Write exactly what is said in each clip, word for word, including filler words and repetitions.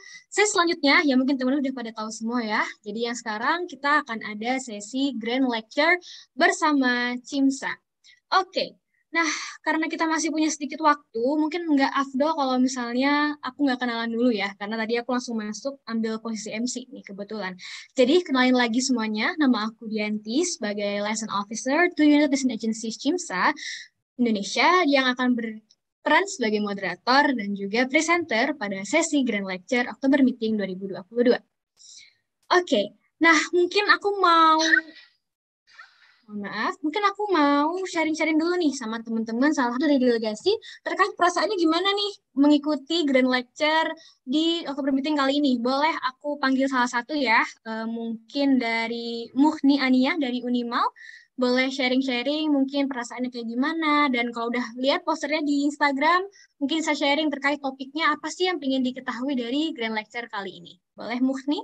sesi selanjutnya, ya mungkin teman-teman udah pada tahu semua ya. Jadi yang sekarang kita akan ada sesi Grand Lecture bersama Cimsa. Oke, nah karena kita masih punya sedikit waktu, mungkin nggak afdol kalau misalnya aku nggak kenalan dulu ya, karena tadi aku langsung masuk ambil posisi M C nih kebetulan. Jadi kenalin lagi semuanya, nama aku Dianti sebagai Liaison Officer to Unit Liaison Agency Cimsa Indonesia yang akan berperan sebagai moderator dan juga presenter pada sesi Grand Lecture Oktober Meeting dua ribu dua puluh dua. Oke, nah mungkin aku mau, maaf, mungkin aku mau sharing-sharing dulu nih sama teman-teman salah satu dari delegasi terkait perasaannya gimana nih mengikuti Grand Lecture di Oktober Meeting kali ini. Boleh aku panggil salah satu ya, e, mungkin dari Muhni Ania dari Unimal. Boleh sharing-sharing mungkin perasaannya kayak gimana, dan kalau udah lihat posternya di Instagram, mungkin bisa sharing terkait topiknya apa sih yang ingin diketahui dari Grand Lecture kali ini. Boleh Muhni?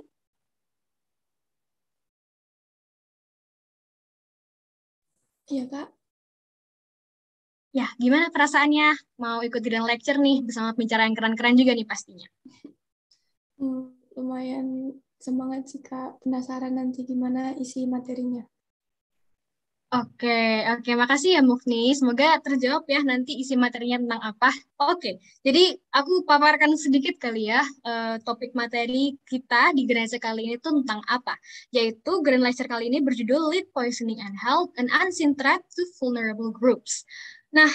Iya, Kak. Ya, gimana perasaannya mau ikut Grand Lecture nih bersama pembicara yang keren-keren juga nih pastinya? Hmm, lumayan semangat sih, Kak. Penasaran nanti gimana isi materinya. Oke, oke, makasih ya Mufni. Semoga terjawab ya nanti isi materinya tentang apa. Oke, jadi aku paparkan sedikit kali ya eh, topik materi kita di Grand Lecture kali ini tuh tentang apa. Yaitu Grand Lecture kali ini berjudul Lead Poisoning and Health, an Unseen Threat to Vulnerable Groups. Nah,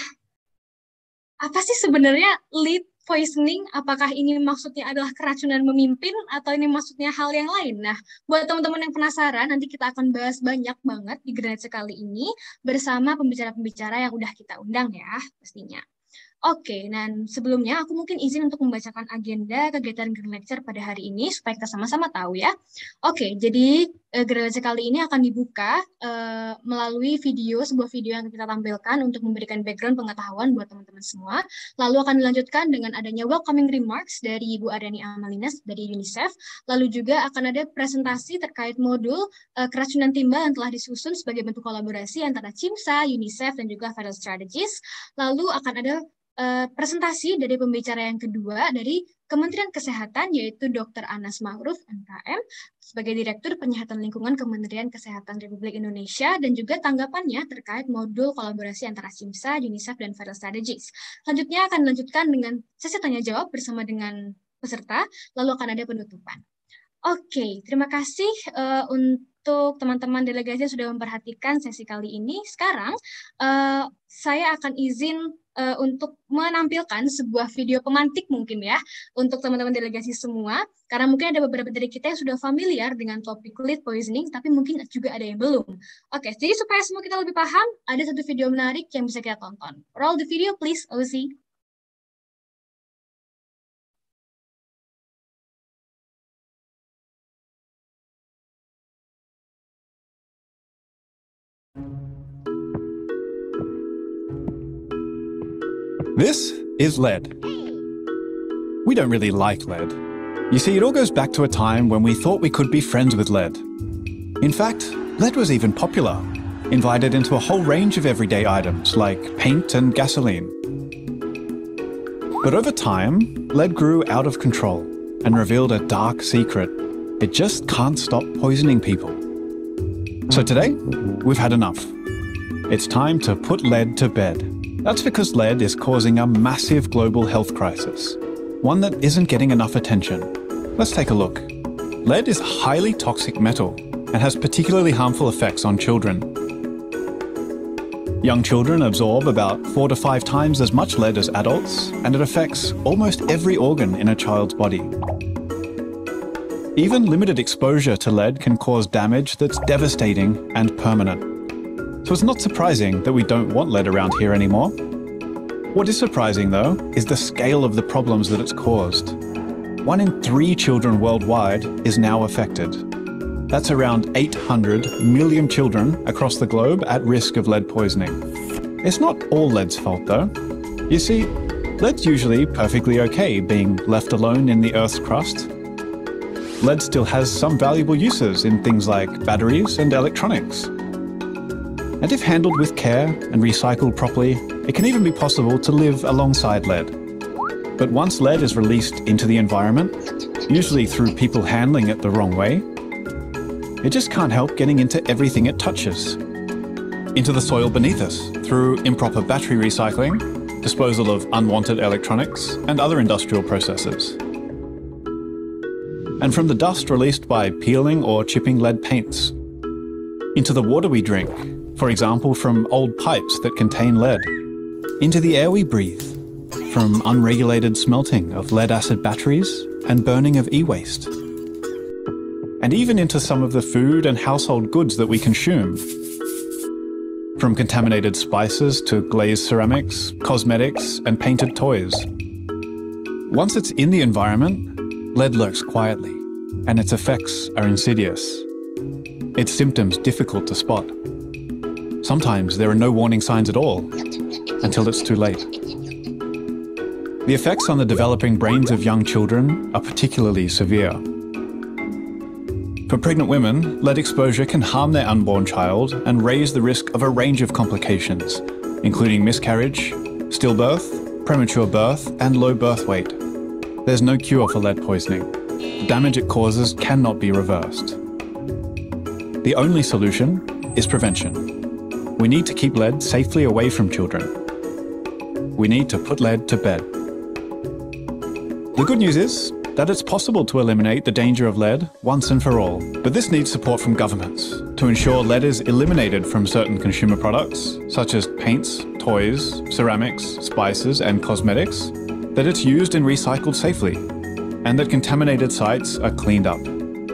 apa sih sebenarnya lead poisoning? Apakah ini maksudnya adalah keracunan memimpin atau ini maksudnya hal yang lain? Nah, buat teman-teman yang penasaran, nanti kita akan bahas banyak banget di Grand Lecture kali ini bersama pembicara-pembicara yang udah kita undang ya, pastinya. Oke, dan sebelumnya aku mungkin izin untuk membacakan agenda kegiatan Grand Lecture pada hari ini supaya kita sama-sama tahu ya. Oke, jadi eh, Grand Lecture kali ini akan dibuka eh, melalui video, sebuah video yang kita tampilkan untuk memberikan background pengetahuan buat teman-teman semua. Lalu akan dilanjutkan dengan adanya welcoming remarks dari Ibu Aryani Amalinas dari UNICEF. Lalu juga akan ada presentasi terkait modul eh, keracunan timbal yang telah disusun sebagai bentuk kolaborasi antara Cimsa, UNICEF, dan juga Federal Strategies. Lalu akan ada Uh, presentasi dari pembicara yang kedua dari Kementerian Kesehatan, yaitu Doktor Anas Ma'ruf, M K M, sebagai Direktur Penyihatan Lingkungan Kementerian Kesehatan Republik Indonesia, dan juga tanggapannya terkait modul kolaborasi antara Cimsa, UNICEF, dan Federal Strategies. Selanjutnya akan dilanjutkan dengan sesi tanya-jawab bersama dengan peserta, lalu akan ada penutupan. Oke, okay, terima kasih uh, untuk teman-teman delegasi yang sudah memperhatikan sesi kali ini. Sekarang, uh, saya akan izin uh, untuk menampilkan sebuah video pemantik mungkin ya, untuk teman-teman delegasi semua, karena mungkin ada beberapa dari kita yang sudah familiar dengan topik lead poisoning, tapi mungkin juga ada yang belum. Oke, okay, jadi supaya semua kita lebih paham, ada satu video menarik yang bisa kita tonton. Roll the video please, Ozzy. This is lead. We don't really like lead. You see, it all goes back to a time when we thought we could be friends with lead. In fact, lead was even popular, invited into a whole range of everyday items like paint and gasoline. But over time, lead grew out of control and revealed a dark secret. It just can't stop poisoning people. So today, we've had enough. It's time to put lead to bed. That's because lead is causing a massive global health crisis, one that isn't getting enough attention. Let's take a look. Lead is a highly toxic metal and has particularly harmful effects on children. Young children absorb about four to five times as much lead as adults, and it affects almost every organ in a child's body. Even limited exposure to lead can cause damage that's devastating and permanent. So it's not surprising that we don't want lead around here anymore. What is surprising, though, is the scale of the problems that it's caused. One in three children worldwide is now affected. That's around eight hundred million children across the globe at risk of lead poisoning. It's not all lead's fault, though. You see, lead's usually perfectly okay being left alone in the Earth's crust. Lead still has some valuable uses in things like batteries and electronics. And if handled with care and recycled properly, it can even be possible to live alongside lead. But once lead is released into the environment, usually through people handling it the wrong way. It just can't help getting into everything it touches. Into the soil beneath us through improper battery recycling, disposal of unwanted electronics, and other industrial processes. And from the dust released by peeling or chipping lead paints. Into the water we drink, for example from old pipes that contain lead. Into the air we breathe, from unregulated smelting of lead-acid batteries and burning of e-waste. And even into some of the food and household goods that we consume. From contaminated spices to glazed ceramics, cosmetics, and painted toys. Once it's in the environment, lead lurks quietly, and its effects are insidious. Its symptoms difficult to spot. Sometimes there are no warning signs at all, until it's too late. The effects on the developing brains of young children are particularly severe. For pregnant women, lead exposure can harm their unborn child and raise the risk of a range of complications, including miscarriage, stillbirth, premature birth, and low birth weight. There's no cure for lead poisoning. The damage it causes cannot be reversed. The only solution is prevention. We need to keep lead safely away from children. We need to put lead to bed. The good news is that it's possible to eliminate the danger of lead once and for all. But this needs support from governments to ensure lead is eliminated from certain consumer products, such as paints, toys, ceramics, spices, and cosmetics, that it's used and recycled safely, and that contaminated sites are cleaned up.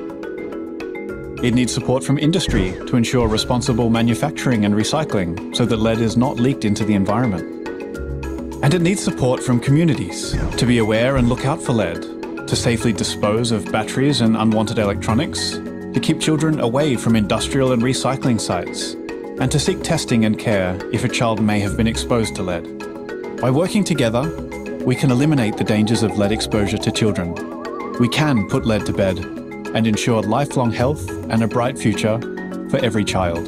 It needs support from industry to ensure responsible manufacturing and recycling so that lead is not leaked into the environment. And it needs support from communities to be aware and look out for lead, to safely dispose of batteries and unwanted electronics, to keep children away from industrial and recycling sites, and to seek testing and care if a child may have been exposed to lead. By working together, we can eliminate the dangers of lead exposure to children. We can put lead to bed and ensure lifelong health and a bright future for every child.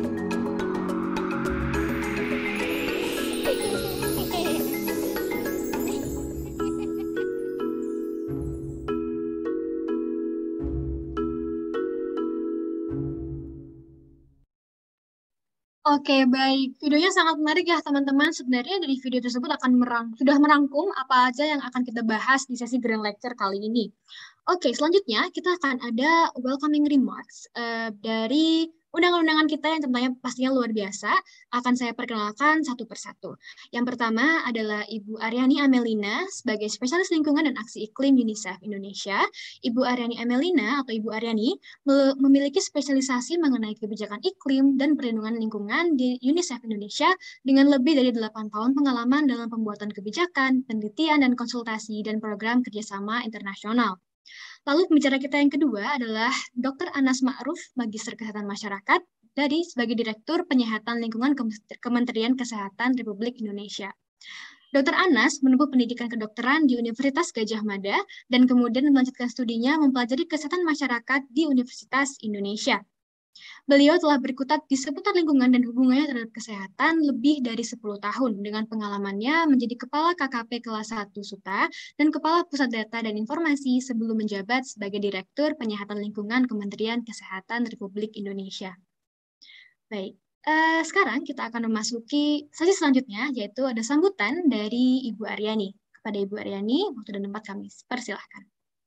Oke, baik. Videonya sangat menarik ya, teman-teman. Sebenarnya dari video tersebut akan merang sudah merangkum apa aja yang akan kita bahas di sesi Grand Lecture kali ini. Oke, selanjutnya kita akan ada welcoming remarks uh, dari undangan-undangan kita yang tentunya pastinya luar biasa. Akan saya perkenalkan satu persatu. Yang pertama adalah Ibu Aryani Amelina sebagai Spesialis Lingkungan dan Aksi Iklim UNICEF Indonesia. Ibu Aryani Amelina atau Ibu Aryani memiliki spesialisasi mengenai kebijakan iklim dan perlindungan lingkungan di UNICEF Indonesia dengan lebih dari delapan tahun pengalaman dalam pembuatan kebijakan, penelitian, dan konsultasi dan program kerjasama internasional. Lalu pembicara kita yang kedua adalah Doktor Anas Ma'ruf, Magister Kesehatan Masyarakat dari sebagai Direktur Penyihatan Lingkungan Kementerian Kesehatan Republik Indonesia. Doktor Anas menempuh pendidikan kedokteran di Universitas Gadjah Mada dan kemudian melanjutkan studinya mempelajari kesehatan masyarakat di Universitas Indonesia. Beliau telah berkutat di seputar lingkungan dan hubungannya terhadap kesehatan lebih dari sepuluh tahun dengan pengalamannya menjadi Kepala K K P Kelas satu Suta dan Kepala Pusat Data dan Informasi sebelum menjabat sebagai Direktur Penyihatan Lingkungan Kementerian Kesehatan Republik Indonesia. Baik, eh, sekarang kita akan memasuki sesi selanjutnya, yaitu ada sambutan dari Ibu Aryani. Kepada Ibu Aryani, waktu dan tempat kami persilahkan.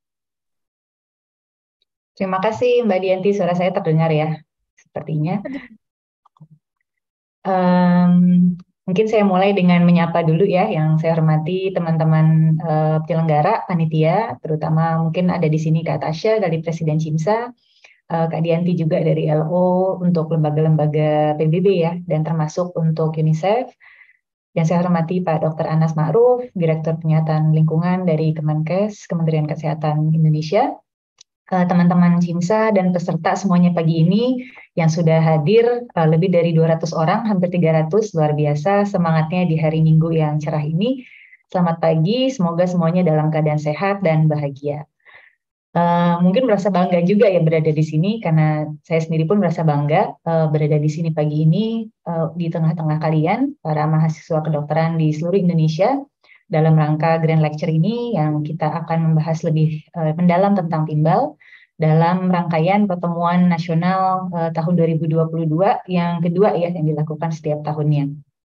Terima kasih Mbak Dianti, suara saya terdengar ya, sepertinya. Um, mungkin saya mulai dengan menyapa dulu ya, yang saya hormati teman-teman uh, penyelenggara, panitia, terutama mungkin ada di sini Kak Tasya dari Presiden CIMSA, uh, Kak Dianti juga dari L O untuk lembaga-lembaga P B B ya, dan termasuk untuk UNICEF. Yang saya hormati Pak Doktor Anas Ma'ruf, Direktur Penyihatan Lingkungan dari Kemenkes, Kementerian Kesehatan Indonesia. Teman-teman CIMSA dan peserta semuanya pagi ini yang sudah hadir uh, lebih dari dua ratus orang, hampir tiga ratus, luar biasa semangatnya di hari Minggu yang cerah ini. Selamat pagi, semoga semuanya dalam keadaan sehat dan bahagia. Uh, mungkin merasa bangga juga ya berada di sini, karena saya sendiri pun merasa bangga uh, berada di sini pagi ini uh, di tengah-tengah kalian, para mahasiswa kedokteran di seluruh Indonesia. dalam rangka Grand Lecture ini yang kita akan membahas lebih uh, mendalam tentang timbal dalam rangkaian pertemuan nasional uh, tahun dua ribu dua puluh dua yang kedua ya yang dilakukan setiap tahunnya.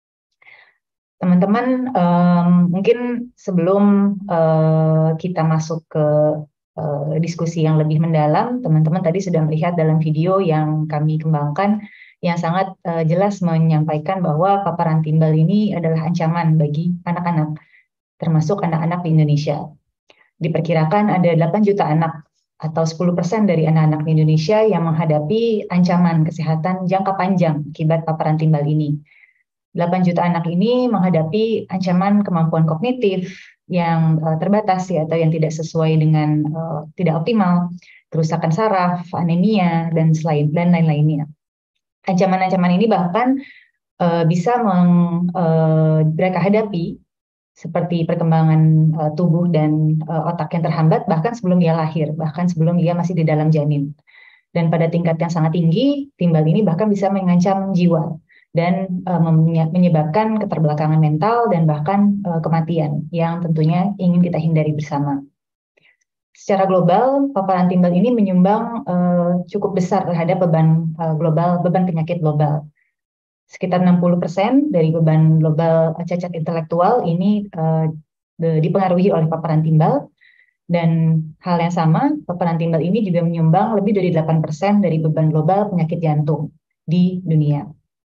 Teman-teman, um, mungkin sebelum uh, kita masuk ke uh, diskusi yang lebih mendalam, teman-teman tadi sudah melihat dalam video yang kami kembangkan yang sangat uh, jelas menyampaikan bahwa paparan timbal ini adalah ancaman bagi anak-anak, termasuk anak-anak di Indonesia. Diperkirakan ada delapan juta anak atau sepuluh persen dari anak-anak di Indonesia yang menghadapi ancaman kesehatan jangka panjang akibat paparan timbal ini. delapan juta anak ini menghadapi ancaman kemampuan kognitif yang uh, terbatas ya, atau yang tidak sesuai dengan uh, tidak optimal, kerusakan saraf, anemia, dan selain dan lain-lainnya. Ancaman-ancaman ini bahkan uh, bisa meng, uh, mereka hadapi seperti perkembangan uh, tubuh dan uh, otak yang terhambat bahkan sebelum dia lahir, bahkan sebelum dia masih di dalam janin. Dan pada tingkat yang sangat tinggi, timbal ini bahkan bisa mengancam jiwa dan uh, menyebabkan keterbelakangan mental dan bahkan uh, kematian yang tentunya ingin kita hindari bersama. Secara global, paparan timbal ini menyumbang uh, cukup besar terhadap beban uh, global, beban penyakit global. Sekitar enam puluh persen dari beban global cacat intelektual ini uh, dipengaruhi oleh paparan timbal. Dan hal yang sama, paparan timbal ini juga menyumbang lebih dari delapan persen dari beban global penyakit jantung di dunia.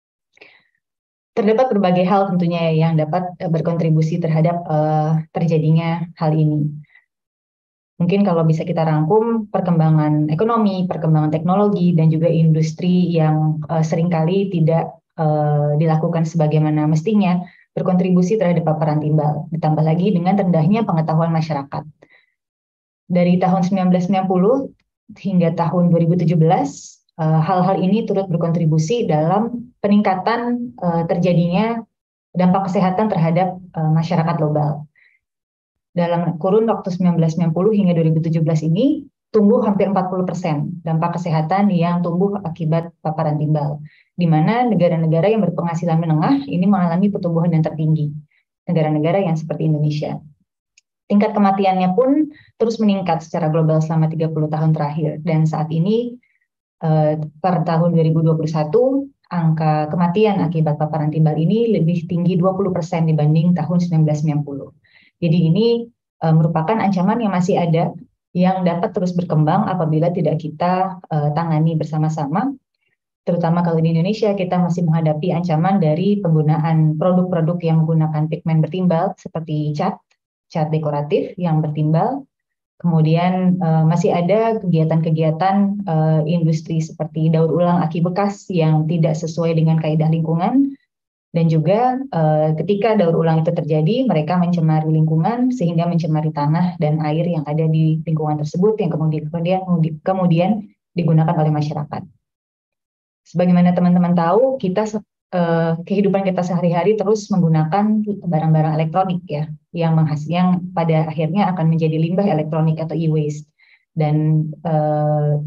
Terdapat berbagai hal tentunya yang dapat berkontribusi terhadap uh, terjadinya hal ini. Mungkin kalau bisa kita rangkum, perkembangan ekonomi, perkembangan teknologi, dan juga industri yang uh, seringkali tidak uh, dilakukan sebagaimana mestinya berkontribusi terhadap paparan timbal. Ditambah lagi dengan rendahnya pengetahuan masyarakat. Dari tahun seribu sembilan ratus sembilan puluh hingga tahun dua ribu tujuh belas, hal-hal ini turut berkontribusi dalam peningkatan uh, terjadinya dampak kesehatan terhadap uh, masyarakat global. Dalam kurun waktu seribu sembilan ratus sembilan puluh hingga dua ribu tujuh belas ini, tumbuh hampir empat puluh persen dampak kesehatan yang tumbuh akibat paparan timbal, di mana negara-negara yang berpenghasilan menengah ini mengalami pertumbuhan yang tertinggi, negara-negara yang seperti Indonesia. Tingkat kematiannya pun terus meningkat secara global selama tiga puluh tahun terakhir, dan saat ini Uh, per tahun dua ribu dua puluh satu, angka kematian akibat paparan timbal ini lebih tinggi dua puluh persen dibanding tahun seribu sembilan ratus sembilan puluh. Jadi ini uh, merupakan ancaman yang masih ada, yang dapat terus berkembang apabila tidak kita uh, tangani bersama-sama. Terutama kalau di Indonesia kita masih menghadapi ancaman dari penggunaan produk-produk yang menggunakan pigmen bertimbal seperti cat, cat dekoratif yang bertimbal. Kemudian uh, masih ada kegiatan-kegiatan uh, industri seperti daur ulang aki bekas yang tidak sesuai dengan kaidah lingkungan, dan juga uh, ketika daur ulang itu terjadi, mereka mencemari lingkungan sehingga mencemari tanah dan air yang ada di lingkungan tersebut yang kemudian kemudian, kemudian digunakan oleh masyarakat. Sebagaimana teman-teman tahu, kita uh, kehidupan kita sehari-hari terus menggunakan barang-barang elektronik ya, yang menghasilkan yang pada akhirnya akan menjadi limbah elektronik atau e-waste, dan uh,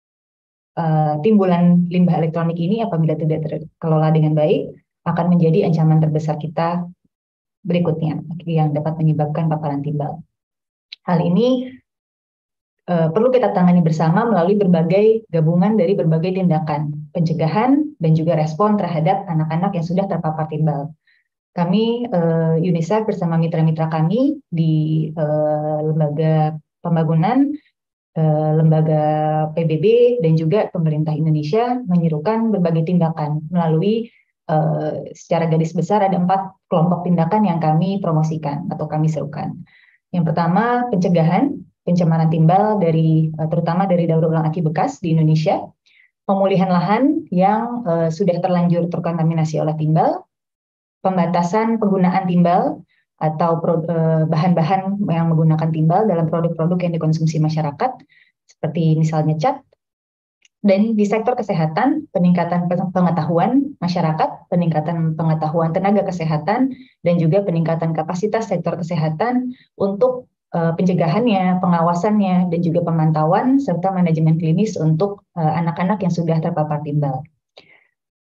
uh, timbulan limbah elektronik ini apabila tidak terkelola dengan baik akan menjadi ancaman terbesar kita berikutnya yang dapat menyebabkan paparan timbal. Hal ini uh, perlu kita tangani bersama melalui berbagai gabungan dari berbagai tindakan pencegahan dan juga respon terhadap anak-anak yang sudah terpapar timbal. Kami uh, UNICEF bersama mitra-mitra kami di uh, lembaga pembangunan, uh, lembaga P B B, dan juga pemerintah Indonesia menyerukan berbagai tindakan melalui uh, secara garis besar ada empat kelompok tindakan yang kami promosikan atau kami serukan. Yang pertama, pencegahan pencemaran timbal dari uh, terutama dari daur ulang aki bekas di Indonesia, pemulihan lahan yang uh, sudah terlanjur terkontaminasi oleh timbal, pembatasan penggunaan timbal atau bahan-bahan yang menggunakan timbal dalam produk-produk yang dikonsumsi masyarakat, seperti misalnya cat. Dan di sektor kesehatan, peningkatan pengetahuan masyarakat, peningkatan pengetahuan tenaga kesehatan, dan juga peningkatan kapasitas sektor kesehatan untuk uh, pencegahannya, pengawasannya, dan juga pemantauan, serta manajemen klinis untuk uh, anak-anak yang sudah terpapar timbal.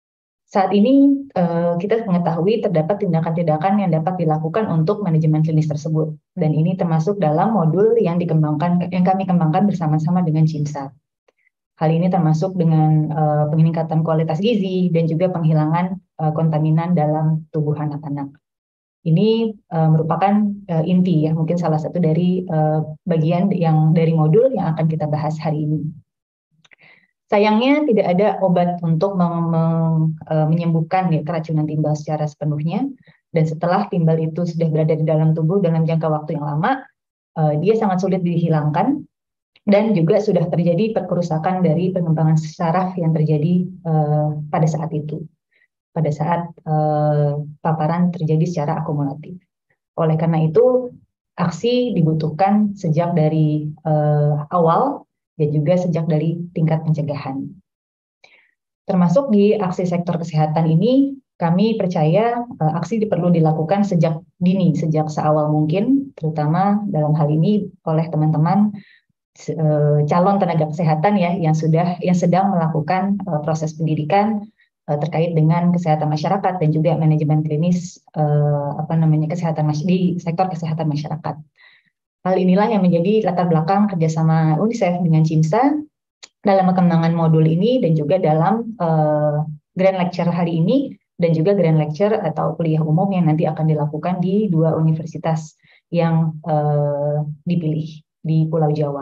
Saat ini uh, kita mengetahui terdapat tindakan-tindakan yang dapat dilakukan untuk manajemen klinis tersebut, dan ini termasuk dalam modul yang dikembangkan, yang kami kembangkan bersama-sama dengan CIMSA. Hal ini termasuk dengan uh, peningkatan kualitas gizi dan juga penghilangan uh, kontaminan dalam tubuh anak-anak. Ini uh, merupakan uh, inti ya, mungkin salah satu dari uh, bagian yang dari modul yang akan kita bahas hari ini. Sayangnya tidak ada obat untuk mem- mem- uh, menyembuhkan ya, keracunan timbal secara sepenuhnya, dan setelah timbal itu sudah berada di dalam tubuh dalam jangka waktu yang lama, uh, dia sangat sulit dihilangkan, dan juga sudah terjadi kerusakan dari pengembangan saraf yang terjadi uh, pada saat itu. pada saat uh, paparan terjadi secara akumulatif. Oleh karena itu, aksi dibutuhkan sejak dari uh, awal dan juga sejak dari tingkat pencegahan. Termasuk di aksi sektor kesehatan ini, kami percaya uh, aksi perlu dilakukan sejak dini, sejak seawal mungkin, terutama dalam hal ini oleh teman-teman uh, calon tenaga kesehatan ya yang sudah yang sedang melakukan uh, proses pendidikan terkait dengan kesehatan masyarakat dan juga manajemen klinis eh, apa namanya kesehatan di sektor kesehatan masyarakat. Hal inilah yang menjadi latar belakang kerjasama UNICEF dengan CIMSA dalam pengembangan modul ini dan juga dalam eh, grand lecture hari ini dan juga grand lecture atau kuliah umum yang nanti akan dilakukan di dua universitas yang eh, dipilih di Pulau Jawa.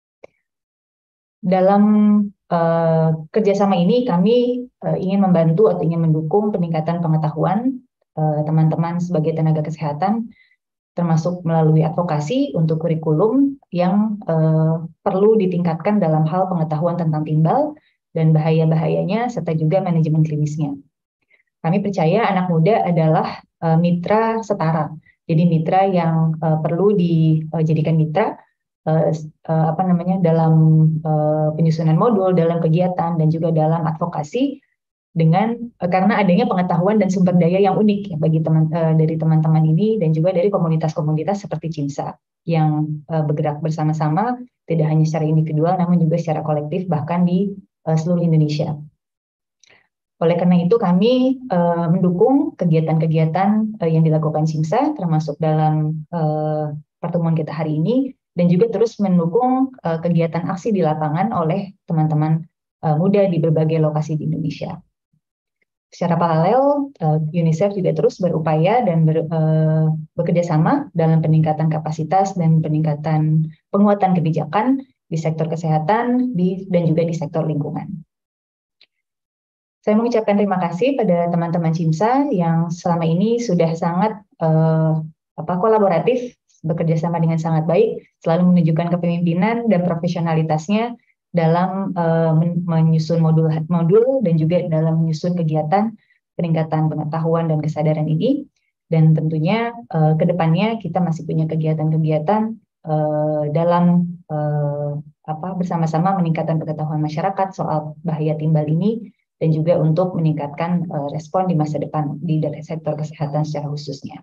Dalam uh, kerjasama ini kami uh, ingin membantu atau ingin mendukung peningkatan pengetahuan teman-teman uh, sebagai tenaga kesehatan, termasuk melalui advokasi untuk kurikulum yang uh, perlu ditingkatkan dalam hal pengetahuan tentang timbal dan bahaya-bahayanya serta juga manajemen klinisnya. Kami percaya anak muda adalah uh, mitra setara, jadi mitra yang uh, perlu dijadikan mitra Uh, uh, apa namanya dalam uh, penyusunan modul, dalam kegiatan dan juga dalam advokasi dengan uh, karena adanya pengetahuan dan sumber daya yang unik ya, bagi teman uh, dari teman-teman ini dan juga dari komunitas-komunitas seperti CIMSA yang uh, bergerak bersama-sama tidak hanya secara individual namun juga secara kolektif bahkan di uh, seluruh Indonesia. Oleh karena itu kami uh, mendukung kegiatan-kegiatan uh, yang dilakukan CIMSA termasuk dalam uh, pertemuan kita hari ini dan juga terus mendukung uh, kegiatan aksi di lapangan oleh teman-teman uh, muda di berbagai lokasi di Indonesia. Secara paralel, uh, UNICEF juga terus berupaya dan ber, uh, bekerja sama dalam peningkatan kapasitas dan peningkatan penguatan kebijakan di sektor kesehatan di, dan juga di sektor lingkungan. Saya mengucapkan terima kasih pada teman-teman CIMSA yang selama ini sudah sangat uh, apa, kolaboratif, bekerja sama dengan sangat baik, selalu menunjukkan kepemimpinan dan profesionalitasnya dalam uh, menyusun modul-modul dan juga dalam menyusun kegiatan peningkatan pengetahuan dan kesadaran ini. Dan tentunya uh, ke depannya kita masih punya kegiatan-kegiatan uh, dalam uh, apa bersama-sama meningkatkan pengetahuan masyarakat soal bahaya timbal ini dan juga untuk meningkatkan uh, respon di masa depan di sektor kesehatan secara khususnya.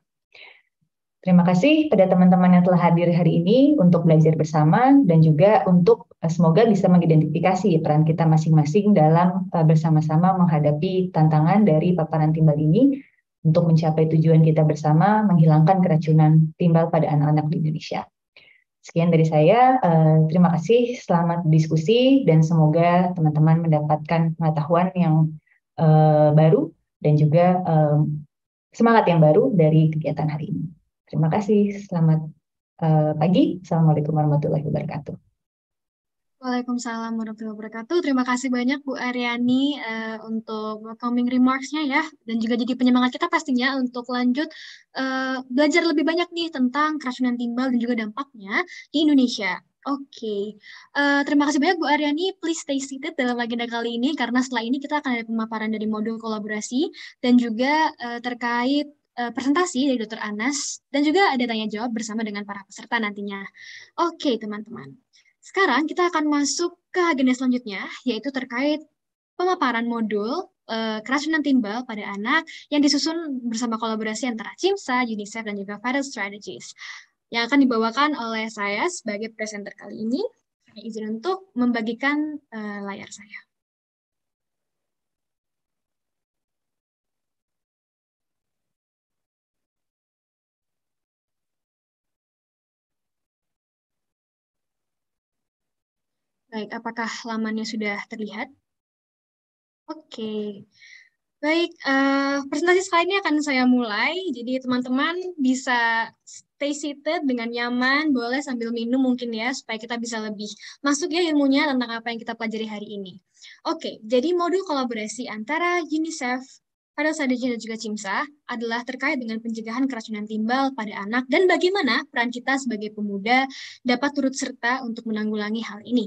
Terima kasih pada teman-teman yang telah hadir hari ini untuk belajar bersama dan juga untuk uh, semoga bisa mengidentifikasi peran kita masing-masing dalam uh, bersama-sama menghadapi tantangan dari paparan timbal ini untuk mencapai tujuan kita bersama menghilangkan keracunan timbal pada anak-anak di Indonesia. Sekian dari saya, uh, terima kasih, selamat diskusi dan semoga teman-teman mendapatkan pengetahuan yang uh, baru dan juga uh, semangat yang baru dari kegiatan hari ini. Terima kasih, selamat uh, pagi. Assalamualaikum warahmatullahi wabarakatuh. Waalaikumsalam warahmatullahi wabarakatuh. Terima kasih banyak Bu Aryani uh, untuk welcoming remarks-nya ya, dan juga jadi penyemangat kita pastinya untuk lanjut uh, belajar lebih banyak nih tentang keracunan timbal dan juga dampaknya di Indonesia. Oke, okay. uh, terima kasih banyak Bu Aryani. Please stay seated dalam agenda kali ini karena setelah ini kita akan ada pemaparan dari modul kolaborasi dan juga uh, terkait presentasi dari Doktor Anas, dan juga ada tanya jawab bersama dengan para peserta nantinya. Oke, teman-teman. Sekarang kita akan masuk ke agenda selanjutnya, yaitu terkait pemaparan modul uh, keracunan timbal pada anak yang disusun bersama kolaborasi antara CIMSA, UNICEF, dan juga Vital Strategies, yang akan dibawakan oleh saya sebagai presenter kali ini. Saya izin untuk membagikan uh, layar saya. Baik, apakah lamannya sudah terlihat? Oke. Baik, uh, presentasi slide ini akan saya mulai. Jadi teman-teman bisa stay seated dengan nyaman, boleh sambil minum mungkin ya, supaya kita bisa lebih masuk ya ilmunya tentang apa yang kita pelajari hari ini. Oke, jadi modul kolaborasi antara UNICEF, Padang Sadece dan juga CIMSA adalah terkait dengan pencegahan keracunan timbal pada anak dan bagaimana peran kita sebagai pemuda dapat turut serta untuk menanggulangi hal ini.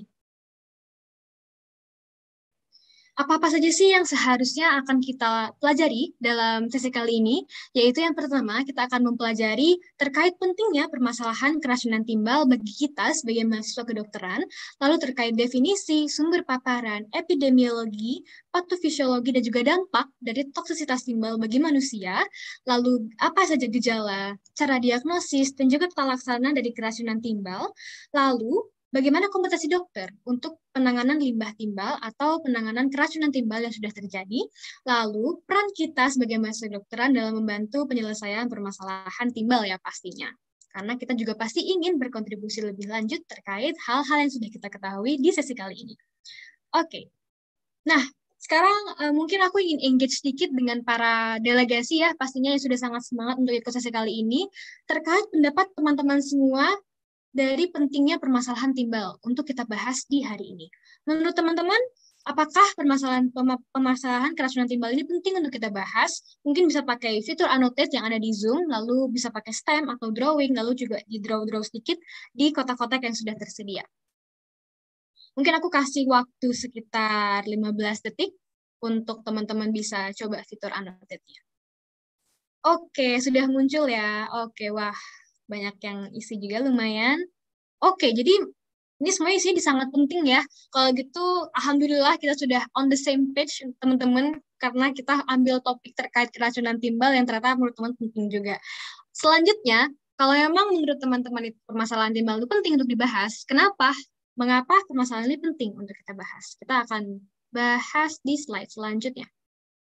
Apa-apa saja sih yang seharusnya akan kita pelajari dalam sesi kali ini? Yaitu yang pertama, kita akan mempelajari terkait pentingnya permasalahan keracunan timbal bagi kita sebagai mahasiswa kedokteran, lalu terkait definisi, sumber paparan, epidemiologi, patofisiologi, dan juga dampak dari toksisitas timbal bagi manusia, lalu apa saja gejala, cara diagnosis, dan juga tata laksana dari keracunan timbal, lalu bagaimana kompetensi dokter untuk penanganan limbah timbal atau penanganan keracunan timbal yang sudah terjadi? Lalu, peran kita sebagai mahasiswa kedokteran dalam membantu penyelesaian permasalahan timbal ya pastinya. Karena kita juga pasti ingin berkontribusi lebih lanjut terkait hal-hal yang sudah kita ketahui di sesi kali ini. Oke, nah sekarang uh, mungkin aku ingin engage sedikit dengan para delegasi ya, pastinya yang sudah sangat semangat untuk ikut sesi kali ini, terkait pendapat teman-teman semua dari pentingnya permasalahan timbal untuk kita bahas di hari ini. Menurut teman-teman, apakah permasalahan permasalahan keracunan timbal ini penting untuk kita bahas? Mungkin bisa pakai fitur annotate yang ada di Zoom, lalu bisa pakai stem atau drawing, lalu juga di draw-draw sedikit di kotak-kotak yang sudah tersedia. Mungkin aku kasih waktu sekitar lima belas detik untuk teman-teman bisa coba fitur annotate-nya. Oke, sudah muncul ya. Oke, wah. Banyak yang isi juga lumayan. Oke, jadi ini semua isi sangat penting ya. Kalau gitu, alhamdulillah kita sudah on the same page, teman-teman, karena kita ambil topik terkait keracunan timbal yang ternyata menurut teman penting juga. Selanjutnya, kalau memang menurut teman-teman itu permasalahan timbal itu penting untuk dibahas, kenapa? Mengapa permasalahan ini penting untuk kita bahas? Kita akan bahas di slide selanjutnya.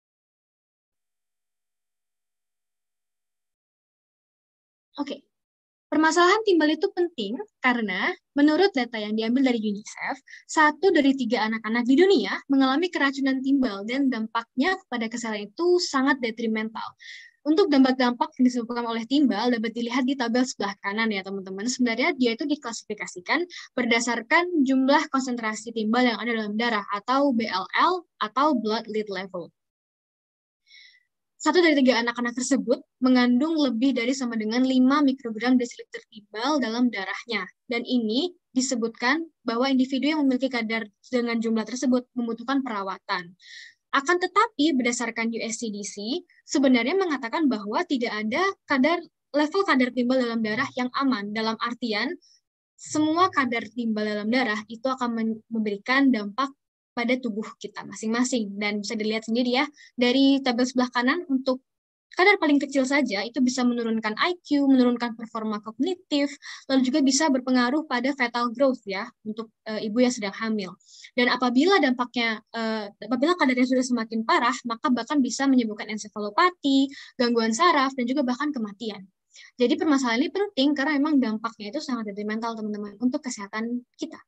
Oke. Permasalahan timbal itu penting karena menurut data yang diambil dari UNICEF, satu dari tiga anak-anak di dunia mengalami keracunan timbal dan dampaknya kepada kesehatan itu sangat detrimental. Untuk dampak-dampak yang disebabkan oleh timbal dapat dilihat di tabel sebelah kanan ya teman-teman. Sebenarnya dia itu diklasifikasikan berdasarkan jumlah konsentrasi timbal yang ada dalam darah atau B L L atau blood lead level. Satu dari tiga anak-anak tersebut mengandung lebih dari sama dengan lima mikrogram desiliter timbal dalam darahnya. Dan ini disebutkan bahwa individu yang memiliki kadar dengan jumlah tersebut membutuhkan perawatan. Akan tetapi berdasarkan U S C D C, sebenarnya mengatakan bahwa tidak ada kadar level kadar timbal dalam darah yang aman. Dalam artian, semua kadar timbal dalam darah itu akan memberikan dampak pada tubuh kita masing-masing. Dan bisa dilihat sendiri ya, dari tabel sebelah kanan untuk kadar paling kecil saja itu bisa menurunkan I Q, menurunkan performa kognitif, lalu juga bisa berpengaruh pada fetal growth ya, untuk e, ibu yang sedang hamil. Dan apabila dampaknya, e, apabila kadarnya sudah semakin parah, maka bahkan bisa menyebabkan ensefalopati, gangguan saraf, dan juga bahkan kematian. Jadi permasalahan ini penting karena memang dampaknya itu sangat detrimental teman-teman untuk kesehatan kita.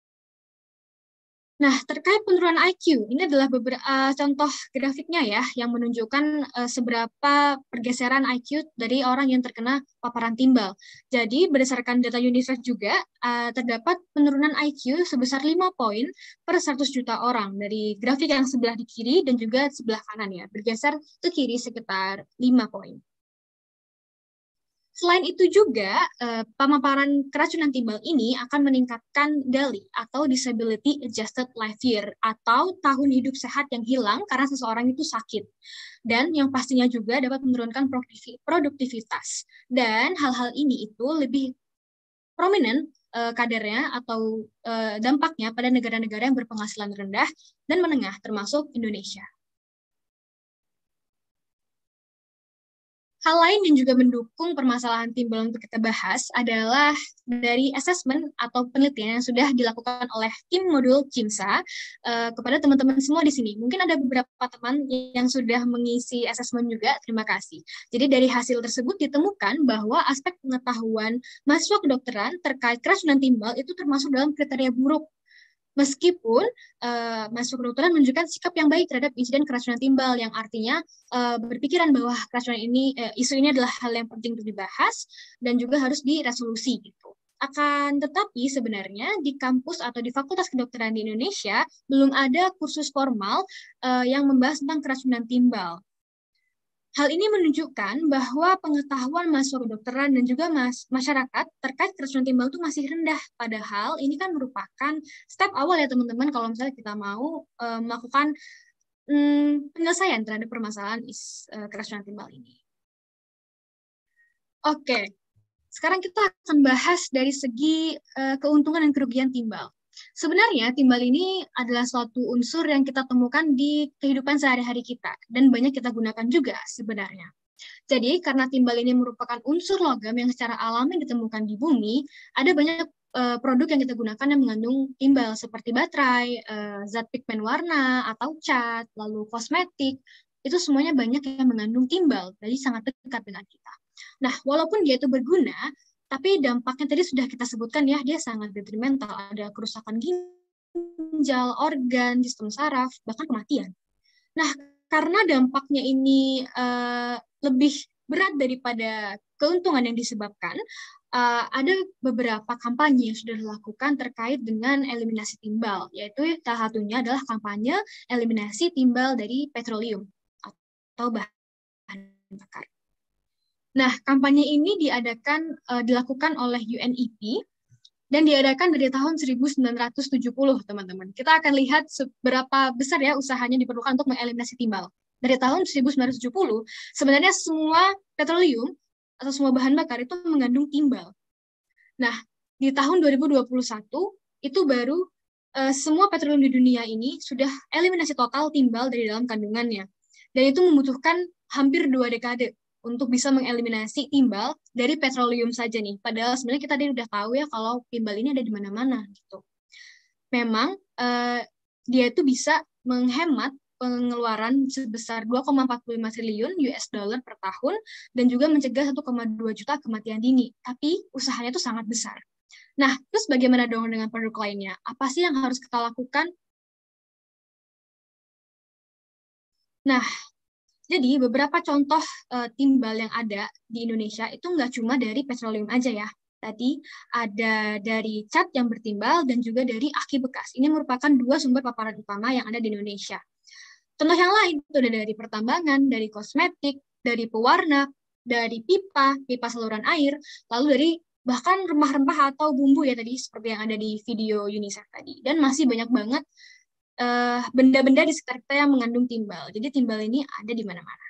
Nah, terkait penurunan I Q, ini adalah beberapa uh, contoh grafiknya ya, yang menunjukkan uh, seberapa pergeseran I Q dari orang yang terkena paparan timbal. Jadi, berdasarkan data UNICEF juga, uh, terdapat penurunan I Q sebesar lima poin per seratus juta orang, dari grafik yang sebelah di kiri dan juga sebelah kanan ya, bergeser ke kiri sekitar lima poin. Selain itu juga, eh, pemaparan keracunan timbal ini akan meningkatkan D A L Y atau Disability Adjusted Life Year atau tahun hidup sehat yang hilang karena seseorang itu sakit. Dan yang pastinya juga dapat menurunkan produktivitas. Dan hal-hal ini itu lebih prominent eh, kadarnya atau eh, dampaknya pada negara-negara yang berpenghasilan rendah dan menengah termasuk Indonesia. Hal lain yang juga mendukung permasalahan timbal untuk kita bahas adalah dari asesmen atau penelitian yang sudah dilakukan oleh tim modul CIMSA uh, kepada teman-teman semua di sini. Mungkin ada beberapa teman yang sudah mengisi asesmen juga, terima kasih. Jadi dari hasil tersebut ditemukan bahwa aspek pengetahuan mahasiswa kedokteran terkait keracunan timbal itu termasuk dalam kriteria buruk Meskipun uh, mahasiswa kedokteran menunjukkan sikap yang baik terhadap insiden keracunan timbal, yang artinya uh, berpikiran bahwa keracunan ini, uh, isu ini adalah hal yang penting untuk dibahas dan juga harus diresolusi gitu. Akan tetapi sebenarnya di kampus atau di Fakultas Kedokteran di Indonesia belum ada kursus formal uh, yang membahas tentang keracunan timbal. Hal ini menunjukkan bahwa pengetahuan mahasiswa kedokteran dan juga mas masyarakat terkait keracunan timbal itu masih rendah. Padahal ini kan merupakan step awal ya teman-teman kalau misalnya kita mau uh, melakukan um, penyelesaian terhadap permasalahan is, uh, keracunan timbal ini. Oke, sekarang kita akan bahas dari segi uh, keuntungan dan kerugian timbal. Sebenarnya timbal ini adalah suatu unsur yang kita temukan di kehidupan sehari-hari kita dan banyak kita gunakan juga sebenarnya. Jadi karena timbal ini merupakan unsur logam yang secara alami ditemukan di bumi, ada banyak uh, produk yang kita gunakan yang mengandung timbal seperti baterai, uh, zat pigmen warna atau cat, lalu kosmetik, itu semuanya banyak yang mengandung timbal, jadi sangat dekat dengan kita. Nah, walaupun dia itu berguna, tapi dampaknya tadi sudah kita sebutkan ya, dia sangat detrimental, ada kerusakan ginjal, organ, sistem saraf, bahkan kematian. Nah, karena dampaknya ini uh, lebih berat daripada keuntungan yang disebabkan, uh, ada beberapa kampanye yang sudah dilakukan terkait dengan eliminasi timbal, yaitu salah satunya adalah kampanye eliminasi timbal dari petroleum atau bahan bakar. Nah, kampanye ini diadakan uh, dilakukan oleh U N E P dan diadakan dari tahun seribu sembilan ratus tujuh puluh, teman-teman. Kita akan lihat seberapa besar ya usahanya diperlukan untuk mengeliminasi timbal. Dari tahun seribu sembilan ratus tujuh puluh, sebenarnya semua petroleum atau semua bahan bakar itu mengandung timbal. Nah, di tahun dua ribu dua puluh satu itu baru uh, semua petroleum di dunia ini sudah eliminasi total timbal dari dalam kandungannya. Dan itu membutuhkan hampir dua dekade untuk bisa mengeliminasi timbal dari petroleum saja nih. Padahal sebenarnya kita tadi udah tahu ya kalau timbal ini ada di mana-mana gitu. Memang eh, dia itu bisa menghemat pengeluaran sebesar dua koma empat puluh lima triliun U S dollar per tahun dan juga mencegah satu koma dua juta kematian dini. Tapi usahanya itu sangat besar. Nah, terus bagaimana dong dengan produk lainnya? Apa sih yang harus kita lakukan? Nah, jadi beberapa contoh uh, timbal yang ada di Indonesia itu nggak cuma dari petroleum aja ya. Tadi ada dari cat yang bertimbal dan juga dari aki bekas. Ini merupakan dua sumber paparan utama yang ada di Indonesia. Contoh yang lain itu ada dari pertambangan, dari kosmetik, dari pewarna, dari pipa, pipa saluran air, lalu dari bahkan rempah-rempah atau bumbu ya tadi seperti yang ada di video UNICEF tadi. Dan masih banyak banget benda-benda uh, di sekitar kita yang mengandung timbal. Jadi timbal ini ada di mana-mana.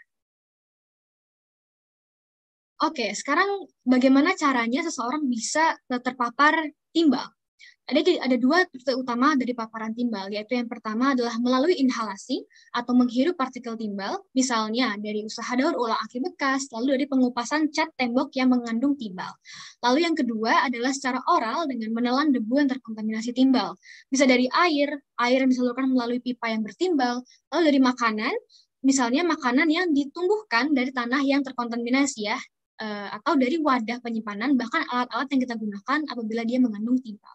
Oke, sekarang bagaimana caranya seseorang bisa terpapar timbal? Ada, ada dua titik utama dari paparan timbal, yaitu yang pertama adalah melalui inhalasi atau menghirup partikel timbal, misalnya dari usaha daur ulang aki bekas, lalu dari pengupasan cat tembok yang mengandung timbal. Lalu yang kedua adalah secara oral dengan menelan debu yang terkontaminasi timbal. Bisa dari air, air yang disalurkan melalui pipa yang bertimbal, lalu dari makanan, misalnya makanan yang ditumbuhkan dari tanah yang terkontaminasi ya, atau dari wadah penyimpanan, bahkan alat-alat yang kita gunakan apabila dia mengandung timbal.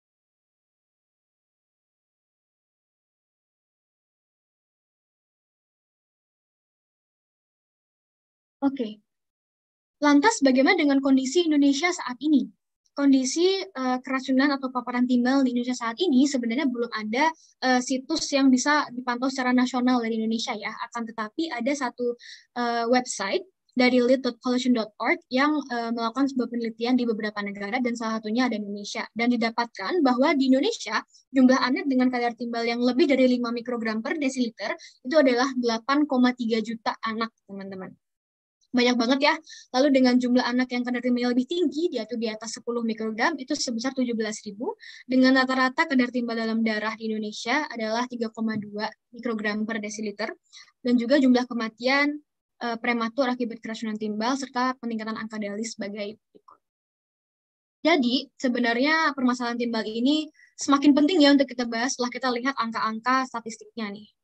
Oke, lantas bagaimana dengan kondisi Indonesia saat ini? Kondisi uh, keracunan atau paparan timbal di Indonesia saat ini sebenarnya belum ada uh, situs yang bisa dipantau secara nasional dari Indonesia ya. Akan tetapi ada satu uh, website dari lead dot pollution dot org yang uh, melakukan sebuah penelitian di beberapa negara dan salah satunya ada Indonesia. Dan didapatkan bahwa di Indonesia jumlah anak dengan kadar timbal yang lebih dari lima mikrogram per desiliter itu adalah delapan koma tiga juta anak, teman-teman. Banyak banget ya. Lalu dengan jumlah anak yang kadar timbal lebih tinggi, yaitu di atas sepuluh mikrogram, itu sebesar tujuh belas ribu. Dengan rata-rata kadar timbal dalam darah di Indonesia adalah tiga koma dua mikrogram per desiliter. Dan juga jumlah kematian uh, prematur akibat keracunan timbal, serta peningkatan angka dialis sebagai berikut. Jadi, sebenarnya permasalahan timbal ini semakin penting ya untuk kita bahas setelah kita lihat angka-angka statistiknya nih.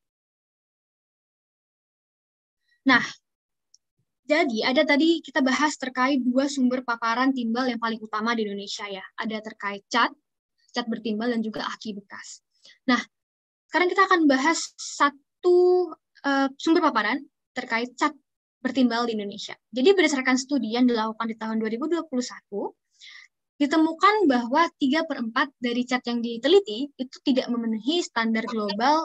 Nah, jadi ada tadi kita bahas terkait dua sumber paparan timbal yang paling utama di Indonesia ya. Ada terkait cat, cat bertimbal dan juga aki bekas. Nah, sekarang kita akan bahas satu uh, sumber paparan terkait cat bertimbal di Indonesia. Jadi berdasarkan studi yang dilakukan di tahun dua ribu dua puluh satu, ditemukan bahwa tiga per empat dari cat yang diteliti itu tidak memenuhi standar global,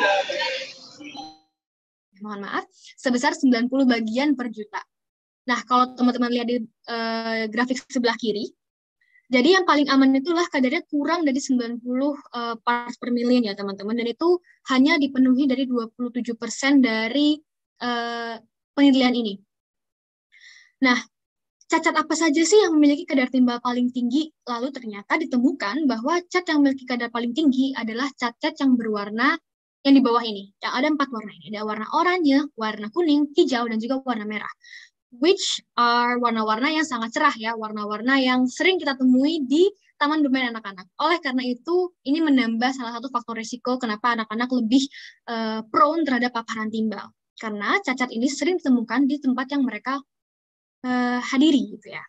mohon maaf, sebesar sembilan puluh bagian per juta. Nah, kalau teman-teman lihat di uh, grafik sebelah kiri, jadi yang paling aman itulah kadarnya kurang dari sembilan puluh uh, parts per million ya teman-teman, dan itu hanya dipenuhi dari dua puluh tujuh persen dari uh, penelitian ini. Nah, cat-cat apa saja sih yang memiliki kadar timbal paling tinggi? Lalu ternyata ditemukan bahwa cat yang memiliki kadar paling tinggi adalah cat-cat yang berwarna yang di bawah ini. Yang ada empat warna ini. Ada warna oranye, warna kuning, hijau, dan juga warna merah. Which are warna-warna yang sangat cerah ya, warna-warna yang sering kita temui di taman bermain anak-anak. Oleh karena itu, ini menambah salah satu faktor risiko kenapa anak-anak lebih uh, prone terhadap paparan timbal. Karena cacat ini sering ditemukan di tempat yang mereka uh, hadiri gitu ya.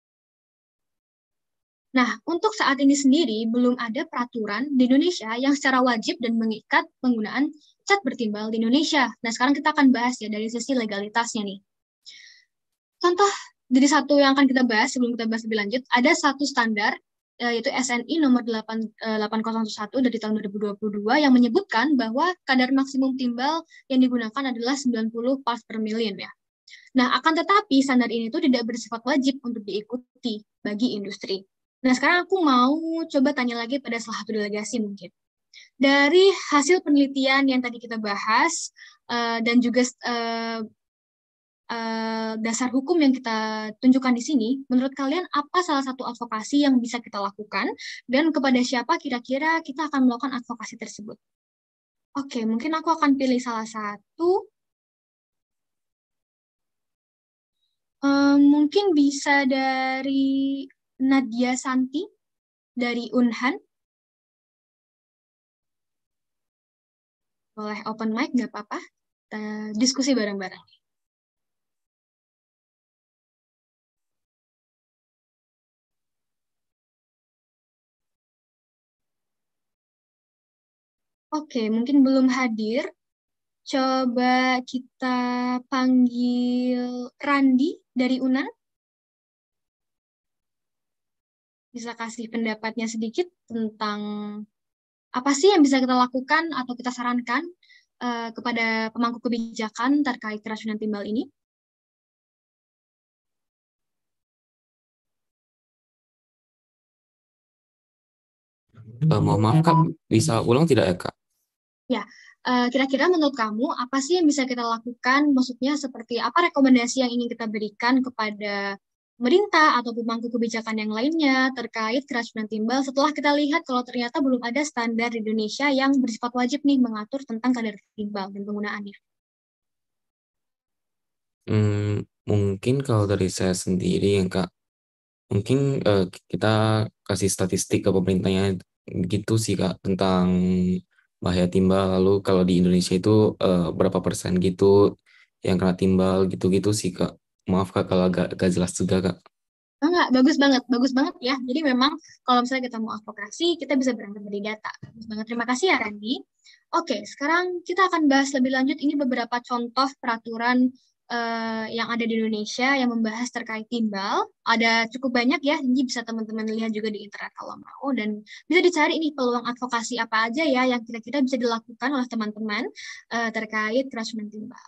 Nah, untuk saat ini sendiri belum ada peraturan di Indonesia yang secara wajib dan mengikat penggunaan cat bertimbal di Indonesia. Nah, sekarang kita akan bahas ya dari sisi legalitasnya nih. Contoh dari satu yang akan kita bahas sebelum kita bahas lebih lanjut, ada satu standar yaitu S N I nomor delapan nol satu dari tahun dua ribu dua puluh dua yang menyebutkan bahwa kadar maksimum timbal yang digunakan adalah sembilan puluh parts per million ya. Nah, akan tetapi standar ini itu tidak bersifat wajib untuk diikuti bagi industri. Nah, sekarang aku mau coba tanya lagi pada salah satu delegasi mungkin. Dari hasil penelitian yang tadi kita bahas uh, dan juga uh, Uh, dasar hukum yang kita tunjukkan di sini, menurut kalian apa salah satu advokasi yang bisa kita lakukan dan kepada siapa kira-kira kita akan melakukan advokasi tersebut? Oke, mungkin aku akan pilih salah satu. Uh, mungkin bisa dari Nadia Santi dari Unhan. Boleh open mic, nggak apa-apa. Kita diskusi bareng-bareng. Oke, mungkin belum hadir. Coba kita panggil Randi dari Unan. Bisa kasih pendapatnya sedikit tentang apa sih yang bisa kita lakukan atau kita sarankan uh, kepada pemangku kebijakan terkait keracunan timbal ini? Uh, mohon maaf Kak, bisa ulang tidak ya Kak? Ya, uh, kira-kira menurut kamu apa sih yang bisa kita lakukan? Maksudnya seperti apa rekomendasi yang ingin kita berikan kepada pemerintah atau pemangku kebijakan yang lainnya terkait keracunan timbal setelah kita lihat kalau ternyata belum ada standar di Indonesia yang bersifat wajib nih mengatur tentang kadar timbal dan penggunaannya? Hmm, mungkin kalau dari saya sendiri ya Kak, mungkin uh, kita kasih statistik ke pemerintahnya gitu sih Kak tentang bahaya timbal, lalu kalau di Indonesia itu uh, berapa persen gitu yang kena timbal gitu-gitu sih Kak. Maaf Kak kalau agak, agak jelas juga Kak. Enggak, bagus banget, bagus banget ya. Jadi memang kalau misalnya kita mau advokasi, kita bisa berangkat dari data. Bagus banget, terima kasih ya Randy. Oke, sekarang kita akan bahas lebih lanjut. Ini beberapa contoh peraturan uh, yang ada di Indonesia yang membahas terkait timbal. Ada cukup banyak ya, ini bisa teman-teman lihat juga di internet kalau mau. Dan bisa dicari nih peluang advokasi apa aja ya yang kira-kira bisa dilakukan oleh teman-teman uh, terkait keracunan timbal.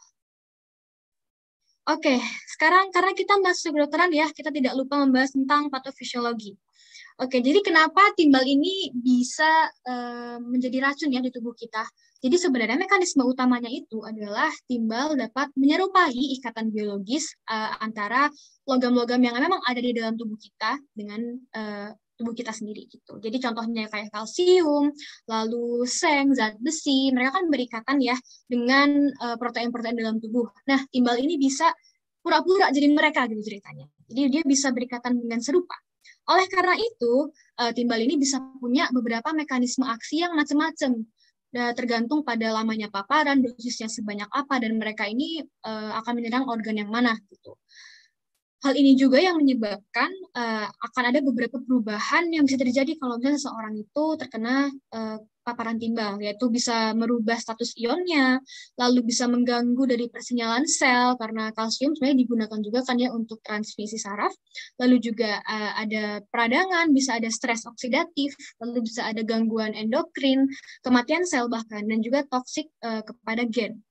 Oke, sekarang karena kita masuk kedokteran ya, kita tidak lupa membahas tentang patofisiologi. Oke, jadi kenapa timbal ini bisa uh, menjadi racun ya di tubuh kita? Jadi sebenarnya mekanisme utamanya itu adalah timbal dapat menyerupai ikatan biologis uh, antara logam-logam yang memang ada di dalam tubuh kita dengan uh, tubuh kita sendiri gitu. Jadi contohnya kayak kalsium, lalu seng, zat besi, mereka kan berikatan ya dengan uh, protein-protein dalam tubuh. Nah, timbal ini bisa pura-pura jadi mereka gitu ceritanya. Jadi dia bisa berikatan dengan serupa. Oleh karena itu, uh, timbal ini bisa punya beberapa mekanisme aksi yang macam-macam. Nah, tergantung pada lamanya paparan, dosisnya sebanyak apa, dan mereka ini uh, akan menyerang organ yang mana gitu. Hal ini juga yang menyebabkan uh, akan ada beberapa perubahan yang bisa terjadi kalau misalnya seseorang itu terkena uh, paparan timbal, yaitu bisa merubah status ionnya, lalu bisa mengganggu dari persinyalan sel, karena kalsium sebenarnya digunakan juga kan ya untuk transmisi saraf, lalu juga uh, ada peradangan, bisa ada stres oksidatif, lalu bisa ada gangguan endokrin, kematian sel bahkan, dan juga toksik uh, kepada gen.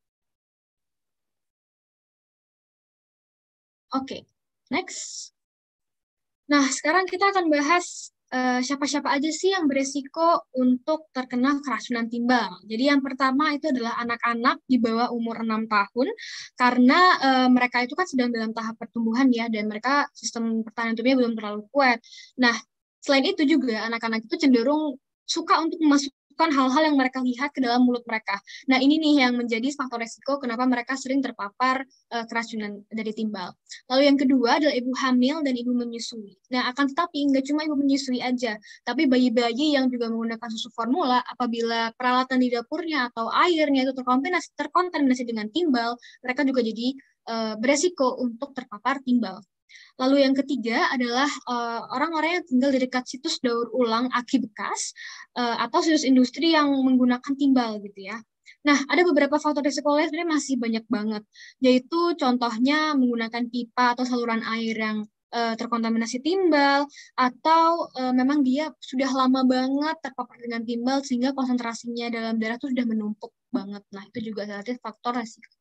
Oke, okay, next. Nah, sekarang kita akan bahas siapa-siapa uh, aja sih yang beresiko untuk terkena keracunan timbal. Jadi yang pertama itu adalah anak-anak di bawah umur enam tahun, karena uh, mereka itu kan sedang dalam tahap pertumbuhan ya, dan mereka sistem pertahanan tubuhnya belum terlalu kuat. Nah, selain itu juga anak-anak itu cenderung suka untuk memasukkan hal-hal yang mereka lihat ke dalam mulut mereka. Nah, ini nih yang menjadi faktor resiko kenapa mereka sering terpapar uh, keracunan dari timbal. Lalu yang kedua adalah ibu hamil dan ibu menyusui. Nah, akan tetapi nggak cuma ibu menyusui aja, tapi bayi-bayi yang juga menggunakan susu formula, apabila peralatan di dapurnya atau airnya itu terkontaminasi, terkontaminasi dengan timbal, mereka juga jadi uh, beresiko untuk terpapar timbal. Lalu yang ketiga adalah orang-orang uh, yang tinggal di dekat situs daur ulang aki bekas uh, atau situs industri yang menggunakan timbal gitu ya. Nah, ada beberapa faktor risiko lain sebenarnya masih banyak banget, yaitu contohnya menggunakan pipa atau saluran air yang uh, terkontaminasi timbal, atau uh, memang dia sudah lama banget terpapar dengan timbal sehingga konsentrasinya dalam darah itu sudah menumpuk banget. Nah, itu juga salah satu faktor risiko.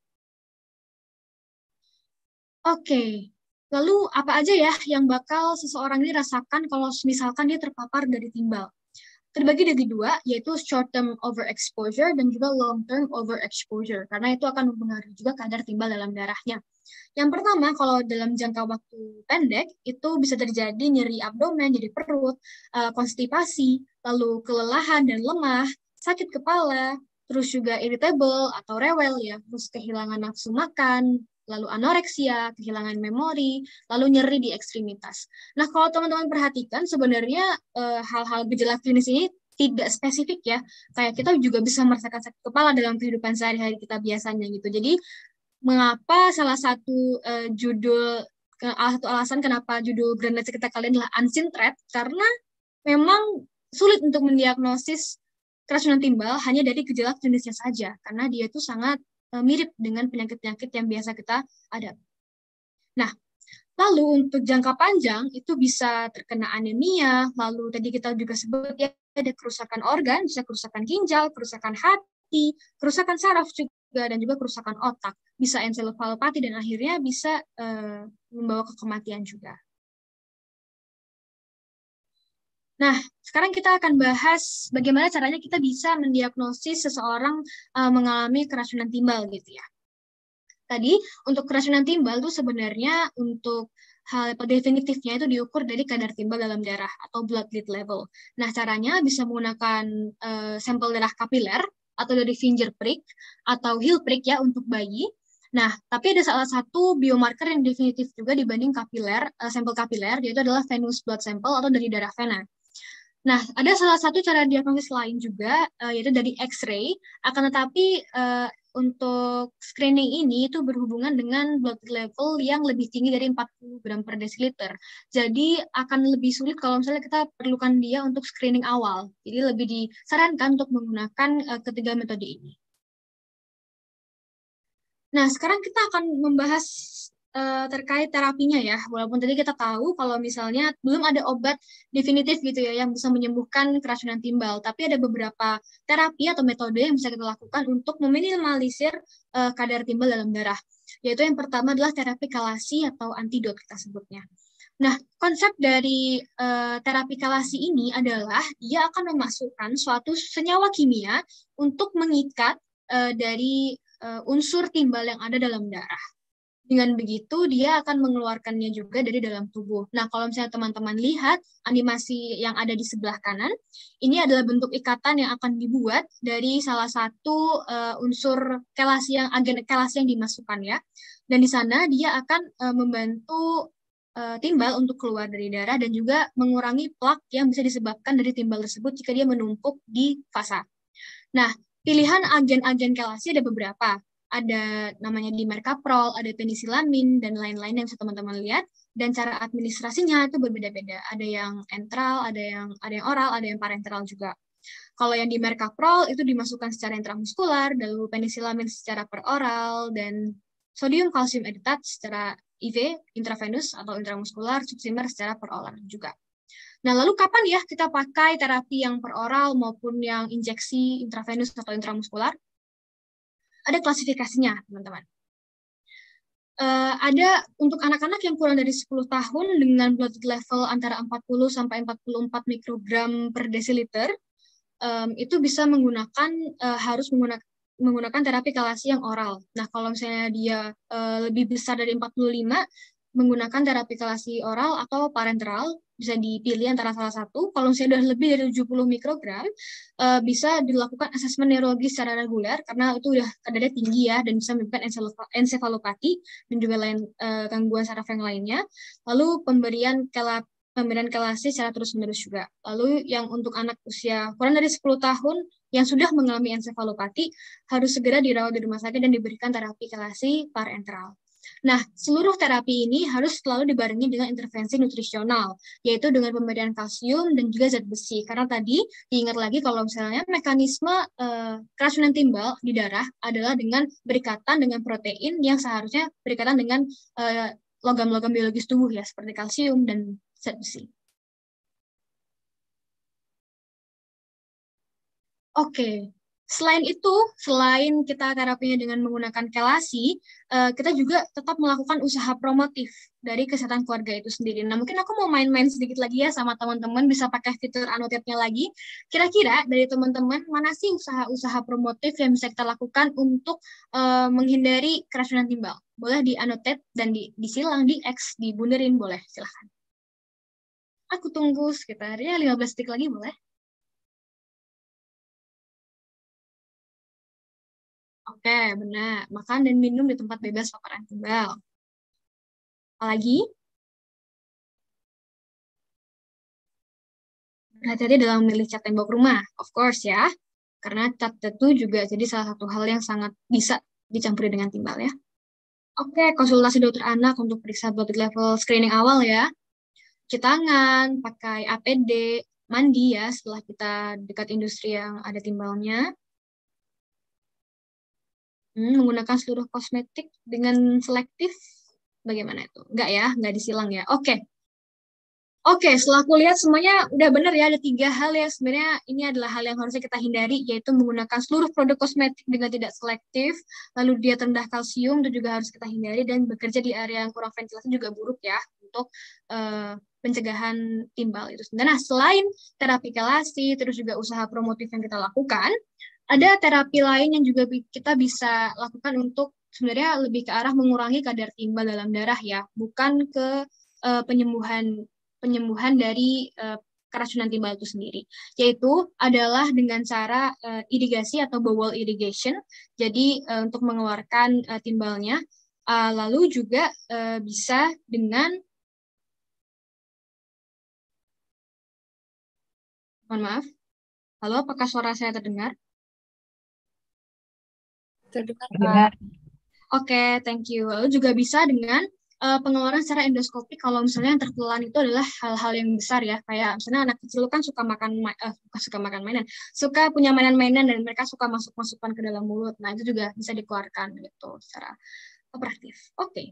Oke. Okay. Lalu apa aja ya yang bakal seseorang ini rasakan kalau misalkan dia terpapar dari timbal? Terbagi dari dua, yaitu short term overexposure dan juga long term overexposure, karena itu akan mempengaruhi juga kadar timbal dalam darahnya. Yang pertama, kalau dalam jangka waktu pendek, itu bisa terjadi nyeri abdomen, jadi perut, konstipasi, lalu kelelahan dan lemah, sakit kepala, terus juga irritable atau rewel ya, terus kehilangan nafsu makan, lalu anoreksia, kehilangan memori, lalu nyeri di ekstremitas. Nah, kalau teman-teman perhatikan, sebenarnya e, hal-hal gejala klinis ini tidak spesifik ya. Kayak kita juga bisa merasakan sakit kepala dalam kehidupan sehari-hari kita biasanya gitu. Jadi, mengapa salah satu e, judul, salah satu alasan kenapa judul Grand Lecture kita kali ini adalah Unseen Threat, karena memang sulit untuk mendiagnosis keracunan timbal hanya dari gejala klinisnya saja, karena dia itu sangat mirip dengan penyakit-penyakit yang biasa kita ada. Nah, lalu untuk jangka panjang itu bisa terkena anemia, lalu tadi kita juga sebut ya ada kerusakan organ, bisa kerusakan ginjal, kerusakan hati, kerusakan saraf juga, dan juga kerusakan otak, bisa encephalopati dan akhirnya bisa uh, membawa ke kematian juga. Nah, sekarang kita akan bahas bagaimana caranya kita bisa mendiagnosis seseorang uh, mengalami keracunan timbal gitu ya. Tadi, untuk keracunan timbal itu sebenarnya untuk hal definitifnya itu diukur dari kadar timbal dalam darah atau blood lead level. Nah, caranya bisa menggunakan uh, sampel darah kapiler atau dari finger prick atau heel prick ya untuk bayi. Nah, tapi ada salah satu biomarker yang definitif juga dibanding kapiler, uh, sampel kapiler, yaitu adalah venous blood sample atau dari darah vena. Nah, ada salah satu cara diagnosis lain juga, uh, yaitu dari X-ray, akan tetapi uh, untuk screening ini itu berhubungan dengan blood level yang lebih tinggi dari empat puluh gram per desiliter. Jadi akan lebih sulit kalau misalnya kita perlukan dia untuk screening awal. Jadi lebih disarankan untuk menggunakan uh, ketiga metode ini. Nah, sekarang kita akan membahas uh, terkait terapinya ya. Walaupun tadi kita tahu kalau misalnya belum ada obat definitif gitu ya yang bisa menyembuhkan keracunan timbal, tapi ada beberapa terapi atau metode yang bisa kita lakukan untuk meminimalisir uh, kadar timbal dalam darah. Yaitu yang pertama adalah terapi kalasi atau antidot kita sebutnya. Nah, konsep dari uh, terapi kalasi ini adalah dia akan memasukkan suatu senyawa kimia untuk mengikat uh, dari Uh, unsur timbal yang ada dalam darah. Dengan begitu, dia akan mengeluarkannya juga dari dalam tubuh. Nah, kalau misalnya teman-teman lihat animasi yang ada di sebelah kanan, ini adalah bentuk ikatan yang akan dibuat dari salah satu uh, unsur kelasi yang agen kelasi yang dimasukkan ya. Dan di sana dia akan uh, membantu uh, timbal untuk keluar dari darah dan juga mengurangi plak yang bisa disebabkan dari timbal tersebut jika dia menumpuk di fasa. Nah, pilihan agen-agen kelasi ada beberapa. Ada namanya dimercaprol, ada penisilamin, dan lain-lain yang bisa teman-teman lihat. Dan cara administrasinya itu berbeda-beda. Ada yang entral, ada yang ada yang oral, ada yang parenteral juga. Kalau yang di meracaprol itu dimasukkan secara intramuskular, lalu penisilamin secara peroral, dan sodium kalsium editat secara I V, intravenous atau intramuskular, subsimer secara peroral juga. Nah, lalu kapan ya kita pakai terapi yang peroral maupun yang injeksi intravenous atau intramuskular? Ada klasifikasinya, teman-teman. Uh, ada untuk anak-anak yang kurang dari sepuluh tahun dengan blood level antara empat puluh sampai empat puluh empat mikrogram per desiliter, um, itu bisa menggunakan, uh, harus menggunakan menggunakan terapi kelasi yang oral. Nah, kalau misalnya dia uh, lebih besar dari empat puluh lima, menggunakan terapi kelasi oral atau parenteral, bisa dipilih antara salah satu. Kalau misalnya sudah lebih dari tujuh puluh mikrogram, uh, bisa dilakukan asesmen neurologi secara reguler, karena itu udah kadarnya tinggi ya, dan bisa menyebabkan ensefalopati, dan juga lain uh, gangguan saraf yang lainnya. Lalu pemberian kelap pemberian kelasi secara terus-menerus juga. Lalu yang untuk anak usia kurang dari sepuluh tahun yang sudah mengalami ensefalopati, harus segera dirawat di rumah sakit dan diberikan terapi kelasi parenteral. Nah, seluruh terapi ini harus selalu dibarengi dengan intervensi nutrisional, yaitu dengan pemberian kalsium dan juga zat besi. Karena tadi, diingat lagi kalau misalnya mekanisme eh, keracunan timbal di darah adalah dengan berikatan dengan protein yang seharusnya berikatan dengan eh, logam-logam biologis tubuh ya, seperti kalsium dan zat besi. Oke. Selain itu, selain kita terapinya dengan menggunakan kelasi, kita juga tetap melakukan usaha promotif dari kesehatan keluarga itu sendiri. Nah, mungkin aku mau main-main sedikit lagi ya sama teman-teman, bisa pakai fitur annotate-nya lagi. Kira-kira dari teman-teman, mana sih usaha-usaha promotif yang bisa kita lakukan untuk uh, menghindari keracunan timbal? Boleh di-annotate dan di, disilang di X, dibunderin, boleh, silahkan. Aku tunggu sekitar ya lima belas detik lagi, boleh? Oke, benar. Makan dan minum di tempat bebas paparan timbal. Apalagi? Berhati-hati dalam memilih cat tembok rumah, of course ya. Karena cat itu juga jadi salah satu hal yang sangat bisa dicampuri dengan timbal ya. Oke, konsultasi dokter anak untuk periksa blood level screening awal ya. Cuci tangan, pakai A P D, mandi ya setelah kita dekat industri yang ada timbalnya. Hmm, menggunakan seluruh kosmetik dengan selektif, bagaimana itu? Enggak ya, enggak disilang ya. Oke. Oke, setelah aku lihat semuanya udah benar ya, ada tiga hal yang sebenarnya ini adalah hal yang harusnya kita hindari, yaitu menggunakan seluruh produk kosmetik dengan tidak selektif, lalu dia rendah kalsium, itu juga harus kita hindari, dan bekerja di area yang kurang ventilasi juga buruk ya, untuk uh, pencegahan timbal itu. Nah, selain terapi kelasi, terus juga usaha promotif yang kita lakukan, ada terapi lain yang juga kita bisa lakukan untuk sebenarnya lebih ke arah mengurangi kadar timbal dalam darah ya, bukan ke uh, penyembuhan penyembuhan dari uh, keracunan timbal itu sendiri, yaitu adalah dengan cara uh, irigasi atau bowel irrigation, jadi uh, untuk mengeluarkan uh, timbalnya, uh, lalu juga uh, bisa dengan, mohon maaf, halo, apakah suara saya terdengar? Terdengar. Oke, okay, thank you. Lalu juga bisa dengan uh, pengeluaran secara endoskopik kalau misalnya yang tertelan itu adalah hal-hal yang besar ya, kayak misalnya anak kecil kan suka makan uh, suka makan mainan, suka punya mainan-mainan dan mereka suka masuk-masukkan ke dalam mulut. Nah, itu juga bisa dikeluarkan gitu secara operatif. Oke. Okay.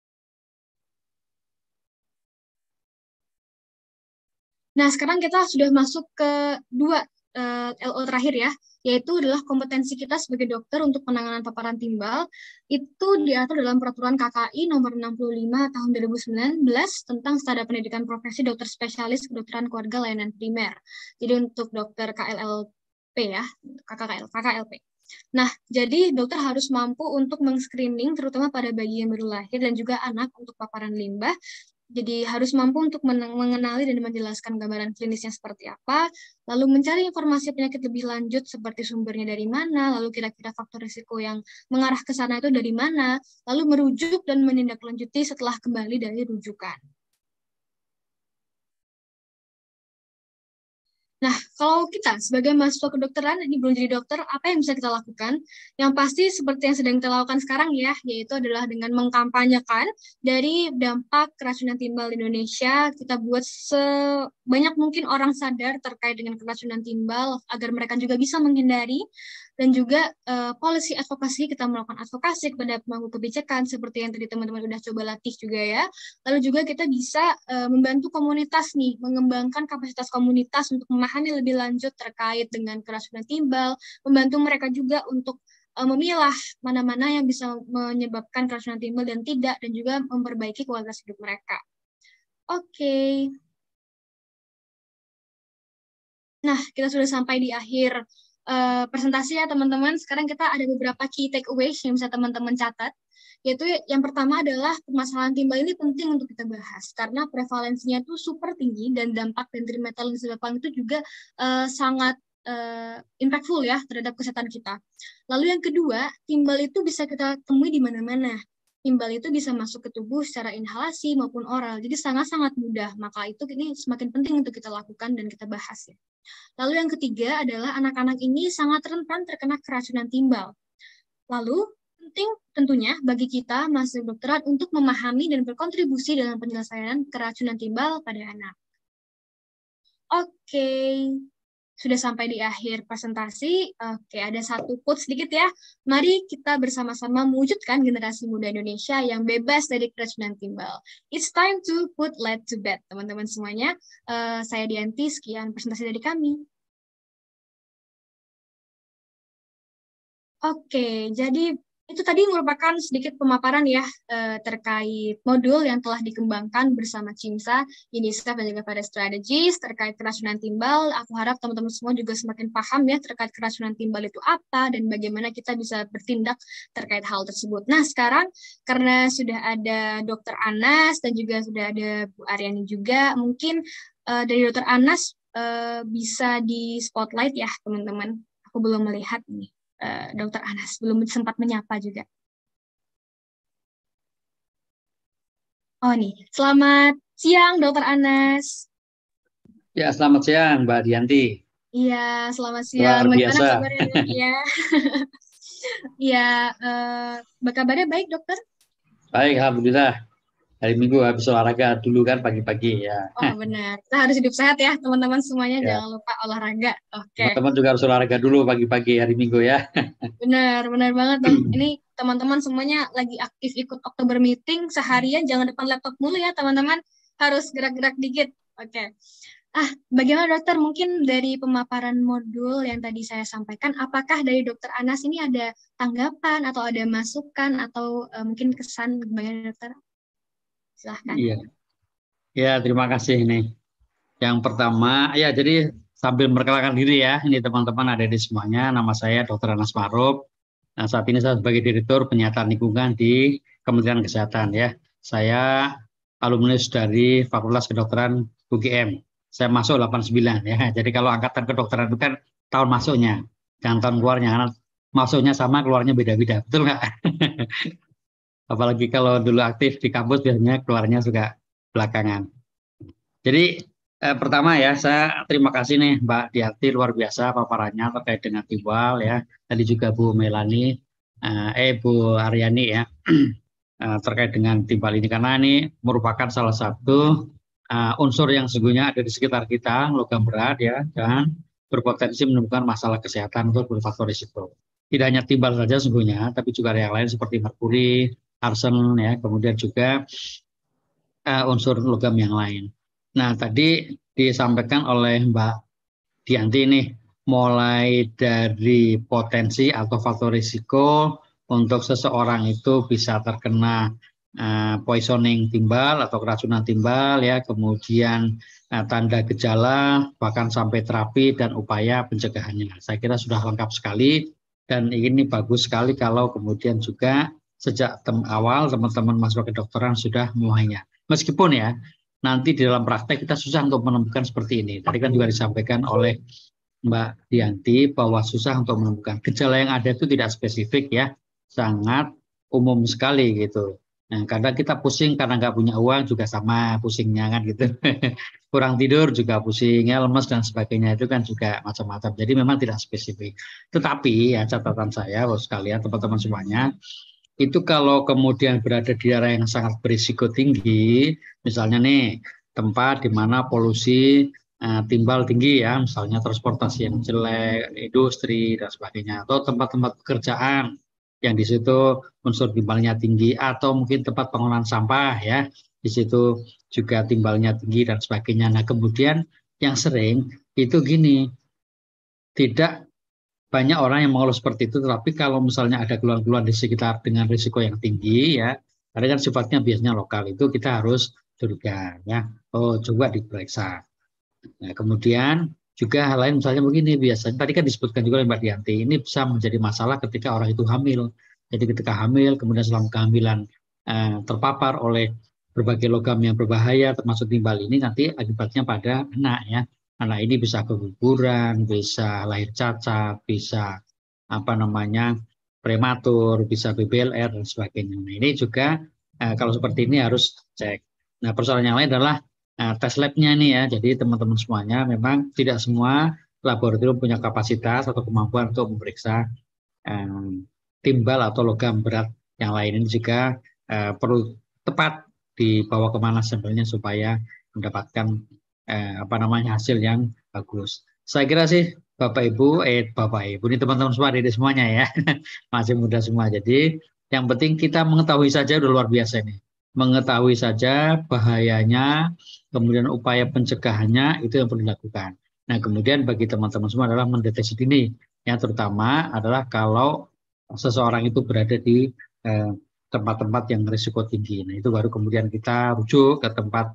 Nah, sekarang kita sudah masuk ke dua uh, L O terakhir ya, yaitu adalah kompetensi kita sebagai dokter untuk penanganan paparan timbal. Itu diatur dalam peraturan K K I nomor enam puluh lima tahun dua ribu sembilan belas tentang standar pendidikan profesi dokter spesialis kedokteran keluarga layanan primer. Jadi untuk dokter K L L P ya, K K L, K K L P. Nah, jadi dokter harus mampu untuk meng-screening terutama pada bayi yang baru lahir dan juga anak untuk paparan limbah. Jadi harus mampu untuk mengenali dan menjelaskan gambaran klinisnya seperti apa, lalu mencari informasi penyakit lebih lanjut seperti sumbernya dari mana, lalu kira-kira faktor risiko yang mengarah ke sana itu dari mana, lalu merujuk dan menindaklanjuti setelah kembali dari rujukan. Nah, kalau kita sebagai mahasiswa kedokteran, ini belum jadi dokter, apa yang bisa kita lakukan? Yang pasti seperti yang sedang kita lakukan sekarang ya, yaitu adalah dengan mengkampanyekan dari dampak keracunan timbal di Indonesia, kita buat sebanyak mungkin orang sadar terkait dengan keracunan timbal, agar mereka juga bisa menghindari, dan juga uh, policy advokasi, kita melakukan advokasi kepada pemangku kebijakan, seperti yang tadi teman-teman udah coba latih juga ya. Lalu juga kita bisa uh, membantu komunitas nih, mengembangkan kapasitas komunitas untuk memahami lebih lanjut terkait dengan keracunan timbal, membantu mereka juga untuk uh, memilah mana-mana yang bisa menyebabkan keracunan timbal dan tidak, dan juga memperbaiki kualitas hidup mereka. Oke. Okay. Nah, kita sudah sampai di akhir Uh, presentasi ya teman-teman. Sekarang kita ada beberapa key takeaways yang bisa teman-teman catat, yaitu yang pertama adalah permasalahan timbal ini penting untuk kita bahas karena prevalensinya itu super tinggi dan dampak dari metal yang disebabkan itu juga uh, sangat uh, impactful ya terhadap kesehatan kita. Lalu yang kedua, timbal itu bisa kita temui di mana-mana. Timbal itu bisa masuk ke tubuh secara inhalasi maupun oral, jadi sangat-sangat mudah. Maka itu ini semakin penting untuk kita lakukan dan kita bahas ya. Lalu yang ketiga adalah anak-anak ini sangat rentan terkena keracunan timbal. Lalu penting tentunya bagi kita mahasiswa kedokteran untuk memahami dan berkontribusi dalam penyelesaian keracunan timbal pada anak. Oke, sudah sampai di akhir presentasi. Oke, ada satu quote sedikit ya. Mari kita bersama-sama mewujudkan generasi muda Indonesia yang bebas dari keracunan timbal. It's time to put lead to bed, teman-teman semuanya. Uh, saya Dianti, sekian presentasi dari kami. Oke, jadi itu tadi merupakan sedikit pemaparan ya eh, terkait modul yang telah dikembangkan bersama CIMSA, UNICEF, dan juga pada strategis terkait keracunan timbal. Aku harap teman-teman semua juga semakin paham ya terkait keracunan timbal itu apa dan bagaimana kita bisa bertindak terkait hal tersebut. Nah sekarang karena sudah ada Dokter Anas dan juga sudah ada Bu Aryani juga, mungkin eh, dari Dokter Anas eh, bisa di spotlight ya teman-teman. Aku belum melihat ini. Uh, Dokter Anas belum sempat menyapa juga. Oh nih, selamat siang Dokter Anas. Ya, selamat siang Mbak Dianti. Iya, selamat siang. Luar Bagaimana biasa. kabarnya dok ya? Iya, uh, kabarnya baik dokter? Baik, alhamdulillah. Hari Minggu habis olahraga dulu kan pagi-pagi ya. Oh benar, kita harus hidup sehat ya teman-teman semuanya, Ya. Jangan lupa olahraga. Oke. Okay. Teman-teman juga harus olahraga dulu pagi-pagi hari Minggu ya. Benar, benar banget dong. Ini teman-teman semuanya lagi aktif ikut Oktober meeting seharian, jangan depan laptop mulu ya teman-teman, harus gerak-gerak dikit. Oke. Okay. Ah, bagaimana dokter? Mungkin dari pemaparan modul yang tadi saya sampaikan, apakah dari Dokter Anas ini ada tanggapan atau ada masukan atau uh, mungkin kesan bagaimana dokter? Silahkan. Iya. Ya, terima kasih nih. Yang pertama, ya jadi sambil memperkenalkan diri ya, ini teman-teman ada di semuanya, nama saya Dokter Anas Ma'ruf. Nah, saat ini saya sebagai Direktur Penyataan Lingkungan di Kementerian Kesehatan ya. Saya alumnus dari Fakultas Kedokteran U G M. Saya masuk delapan puluh sembilan ya. Jadi kalau angkatan kedokteran itu kan tahun masuknya, jangan tahun keluarnya, karena masuknya sama, keluarnya beda-beda. Betul nggak? Apalagi kalau dulu aktif di kampus biasanya keluarnya juga belakangan. Jadi eh, pertama ya, saya terima kasih nih Mbak Dianti, luar biasa paparannya terkait dengan timbal ya. Tadi juga Bu Melani, eh, eh Bu Aryani ya, eh, terkait dengan timbal ini karena ini merupakan salah satu uh, unsur yang sesungguhnya ada di sekitar kita, logam berat ya, dan berpotensi menimbulkan masalah kesehatan untuk berfaktor risiko. Tidak hanya timbal saja sesungguhnya, tapi juga ada yang lain seperti merkuri, arsen ya, kemudian juga uh, unsur logam yang lain. Nah, tadi disampaikan oleh Mbak Dianti nih, mulai dari potensi atau faktor risiko untuk seseorang itu bisa terkena uh, poisoning timbal atau keracunan timbal ya, kemudian uh, tanda gejala, bahkan sampai terapi dan upaya pencegahannya. Saya kira sudah lengkap sekali dan ini bagus sekali kalau kemudian juga sejak tem awal teman-teman mahasiswa kedokteran sudah mulainya. Meskipun ya, nanti di dalam praktek kita susah untuk menemukan seperti ini. Tadi kan juga disampaikan oleh Mbak Dianti bahwa susah untuk menemukan. Gejala yang ada itu tidak spesifik ya, sangat umum sekali gitu. Nah, kadang kita pusing karena nggak punya uang juga sama pusingnya kan gitu. Kurang tidur juga pusing, ya, lemes dan sebagainya itu kan juga macam-macam. Jadi memang tidak spesifik. Tetapi ya catatan saya, bos sekalian, teman-teman semuanya, itu kalau kemudian berada di daerah yang sangat berisiko tinggi, misalnya nih tempat di mana polusi uh, timbal tinggi ya, misalnya transportasi yang jelek, industri dan sebagainya, atau tempat-tempat pekerjaan yang di situ unsur timbalnya tinggi, atau mungkin tempat pengolahan sampah ya, di situ juga timbalnya tinggi dan sebagainya. Nah kemudian yang sering itu gini, tidak banyak orang yang mengeluh seperti itu, tetapi kalau misalnya ada keluhan-keluhan di sekitar dengan risiko yang tinggi ya, karena kan sifatnya biasanya lokal, itu kita harus curiga ya, oh coba diperiksa. Nah, kemudian juga hal lain misalnya begini, biasanya tadi kan disebutkan juga oleh Mbak Dianti, ini bisa menjadi masalah ketika orang itu hamil. Jadi ketika hamil, kemudian selama kehamilan eh, terpapar oleh berbagai logam yang berbahaya, termasuk timbal ini, nanti akibatnya pada anak ya. Anak ini bisa keguguran, bisa lahir cacat, bisa apa namanya prematur, bisa B B L R dan sebagainya. Nah ini juga eh, kalau seperti ini harus cek. Nah persoalan yang lain adalah Nah, tes labnya nih ya, jadi teman-teman semuanya memang tidak semua laboratorium punya kapasitas atau kemampuan untuk memeriksa eh, timbal atau logam berat yang lain. Ini juga eh, perlu tepat dibawa kemana sampelnya supaya mendapatkan eh, apa namanya hasil yang bagus. Saya kira sih Bapak Ibu, eh Bapak Ibu ini teman-teman semua, adik semuanya ya, masih muda semua. Jadi yang penting kita mengetahui saja udah luar biasa nih. Mengetahui saja bahayanya, kemudian upaya pencegahannya itu yang perlu dilakukan. Nah, kemudian bagi teman-teman semua adalah mendeteksi dini. Yang terutama adalah kalau seseorang itu berada di eh, tempat-tempat yang risiko tinggi. Nah, itu baru kemudian kita rujuk ke tempat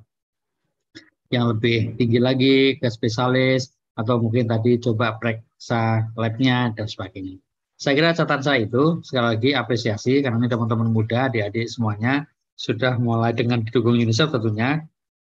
yang lebih tinggi lagi, ke spesialis, atau mungkin tadi coba periksa labnya dan sebagainya. Saya kira catatan saya itu, sekali lagi apresiasi, karena ini teman-teman muda, adik-adik semuanya, sudah mulai dengan didukung UNICEF tentunya,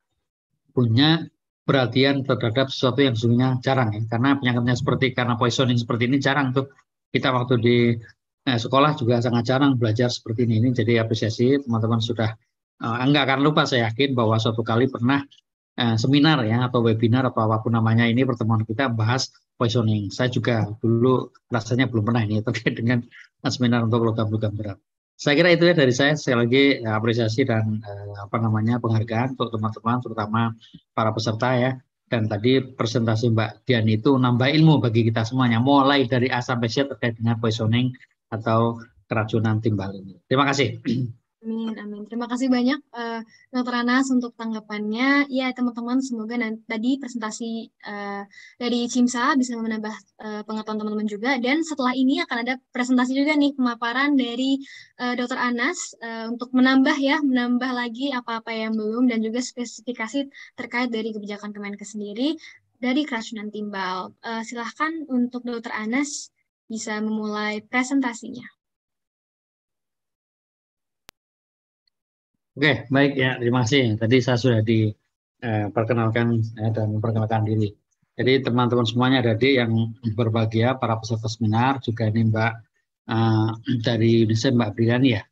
punya perhatian terhadap sesuatu yang sesungguhnya jarang ya, karena penyakitnya seperti karena poisoning seperti ini jarang tuh. Kita waktu di eh, sekolah juga sangat jarang belajar seperti ini. Ini jadi apresiasi teman-teman sudah eh, enggak akan lupa, saya yakin bahwa suatu kali pernah eh, seminar ya atau webinar atau apapun namanya ini pertemuan kita bahas poisoning. Saya juga dulu rasanya belum pernah ini terkait dengan seminar untuk logam-logam berat. Saya kira itu ya dari saya, sekali lagi apresiasi dan eh, apa namanya penghargaan untuk teman-teman, terutama para peserta ya. Dan tadi presentasi Mbak Dian itu nambah ilmu bagi kita semuanya, mulai dari A sampai Z terkait dengan poisoning atau keracunan timbal ini. Terima kasih. Amin, amin. Terima kasih banyak uh, Dokter Anas untuk tanggapannya. Ya, teman-teman, semoga nanti tadi presentasi uh, dari CIMSA bisa menambah uh, pengetahuan teman-teman juga. Dan setelah ini akan ada presentasi juga nih, pemaparan dari uh, Dokter Anas uh, untuk menambah ya, menambah lagi apa-apa yang belum dan juga spesifikasi terkait dari kebijakan Kemenkes sendiri dari keracunan timbal. Uh, silahkan untuk Dokter Anas bisa memulai presentasinya. Oke, baik ya, terima kasih. Tadi saya sudah diperkenalkan eh, dan memperkenalkan diri. Jadi teman-teman semuanya ada di yang berbahagia, para peserta seminar, juga ini Mbak uh, dari UNICEF Mbak Briliani ya.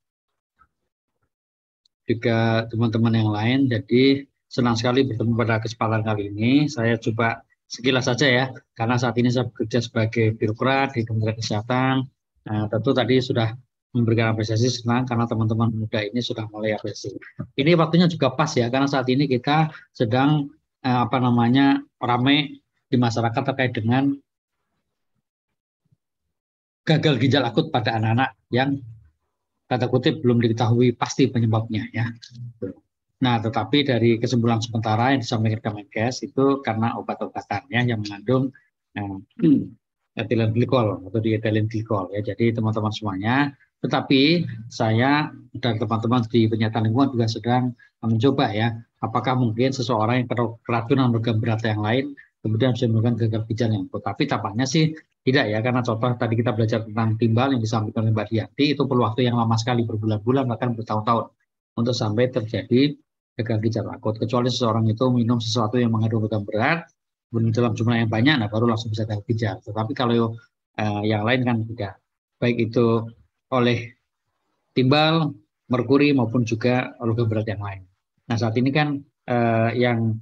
Juga teman-teman yang lain, jadi senang sekali bertemu pada kesempatan kali ini. Saya coba sekilas saja ya, karena saat ini saya bekerja sebagai birokrat di Kementerian Kesehatan. Nah, tentu tadi sudah memberikan apresiasi, senang karena teman-teman muda ini sudah mulai apresiasi. Ini waktunya juga pas ya, karena saat ini kita sedang eh, apa namanya ramai di masyarakat terkait dengan gagal ginjal akut pada anak-anak yang kata kutip belum diketahui pasti penyebabnya ya. Nah, tetapi dari kesimpulan sementara yang disampaikan Kemenkes itu karena obat-obatan ya yang mengandung eh, etilen glikol atau diethylene glikol ya. Jadi teman-teman semuanya. Tetapi saya dan teman-teman di penyataan lingkungan juga sedang mencoba ya, apakah mungkin seseorang yang keracunan logam berat yang lain kemudian bisa melakukan gagal ginjal yang akut. Tapi tampaknya sih tidak ya, karena contoh tadi kita belajar tentang timbal yang disampaikan oleh Mbak Dianti, itu perlu waktu yang lama sekali, berbulan-bulan bahkan bertahun-tahun untuk sampai terjadi gagal ginjal akut. Kecuali seseorang itu minum sesuatu yang mengandung logam berat dalam jumlah yang banyak, nah baru langsung bisa gagal ginjal. Tetapi kalau eh, yang lain kan tidak, baik itu oleh timbal, merkuri maupun juga logam berat yang lain. Nah saat ini kan eh, yang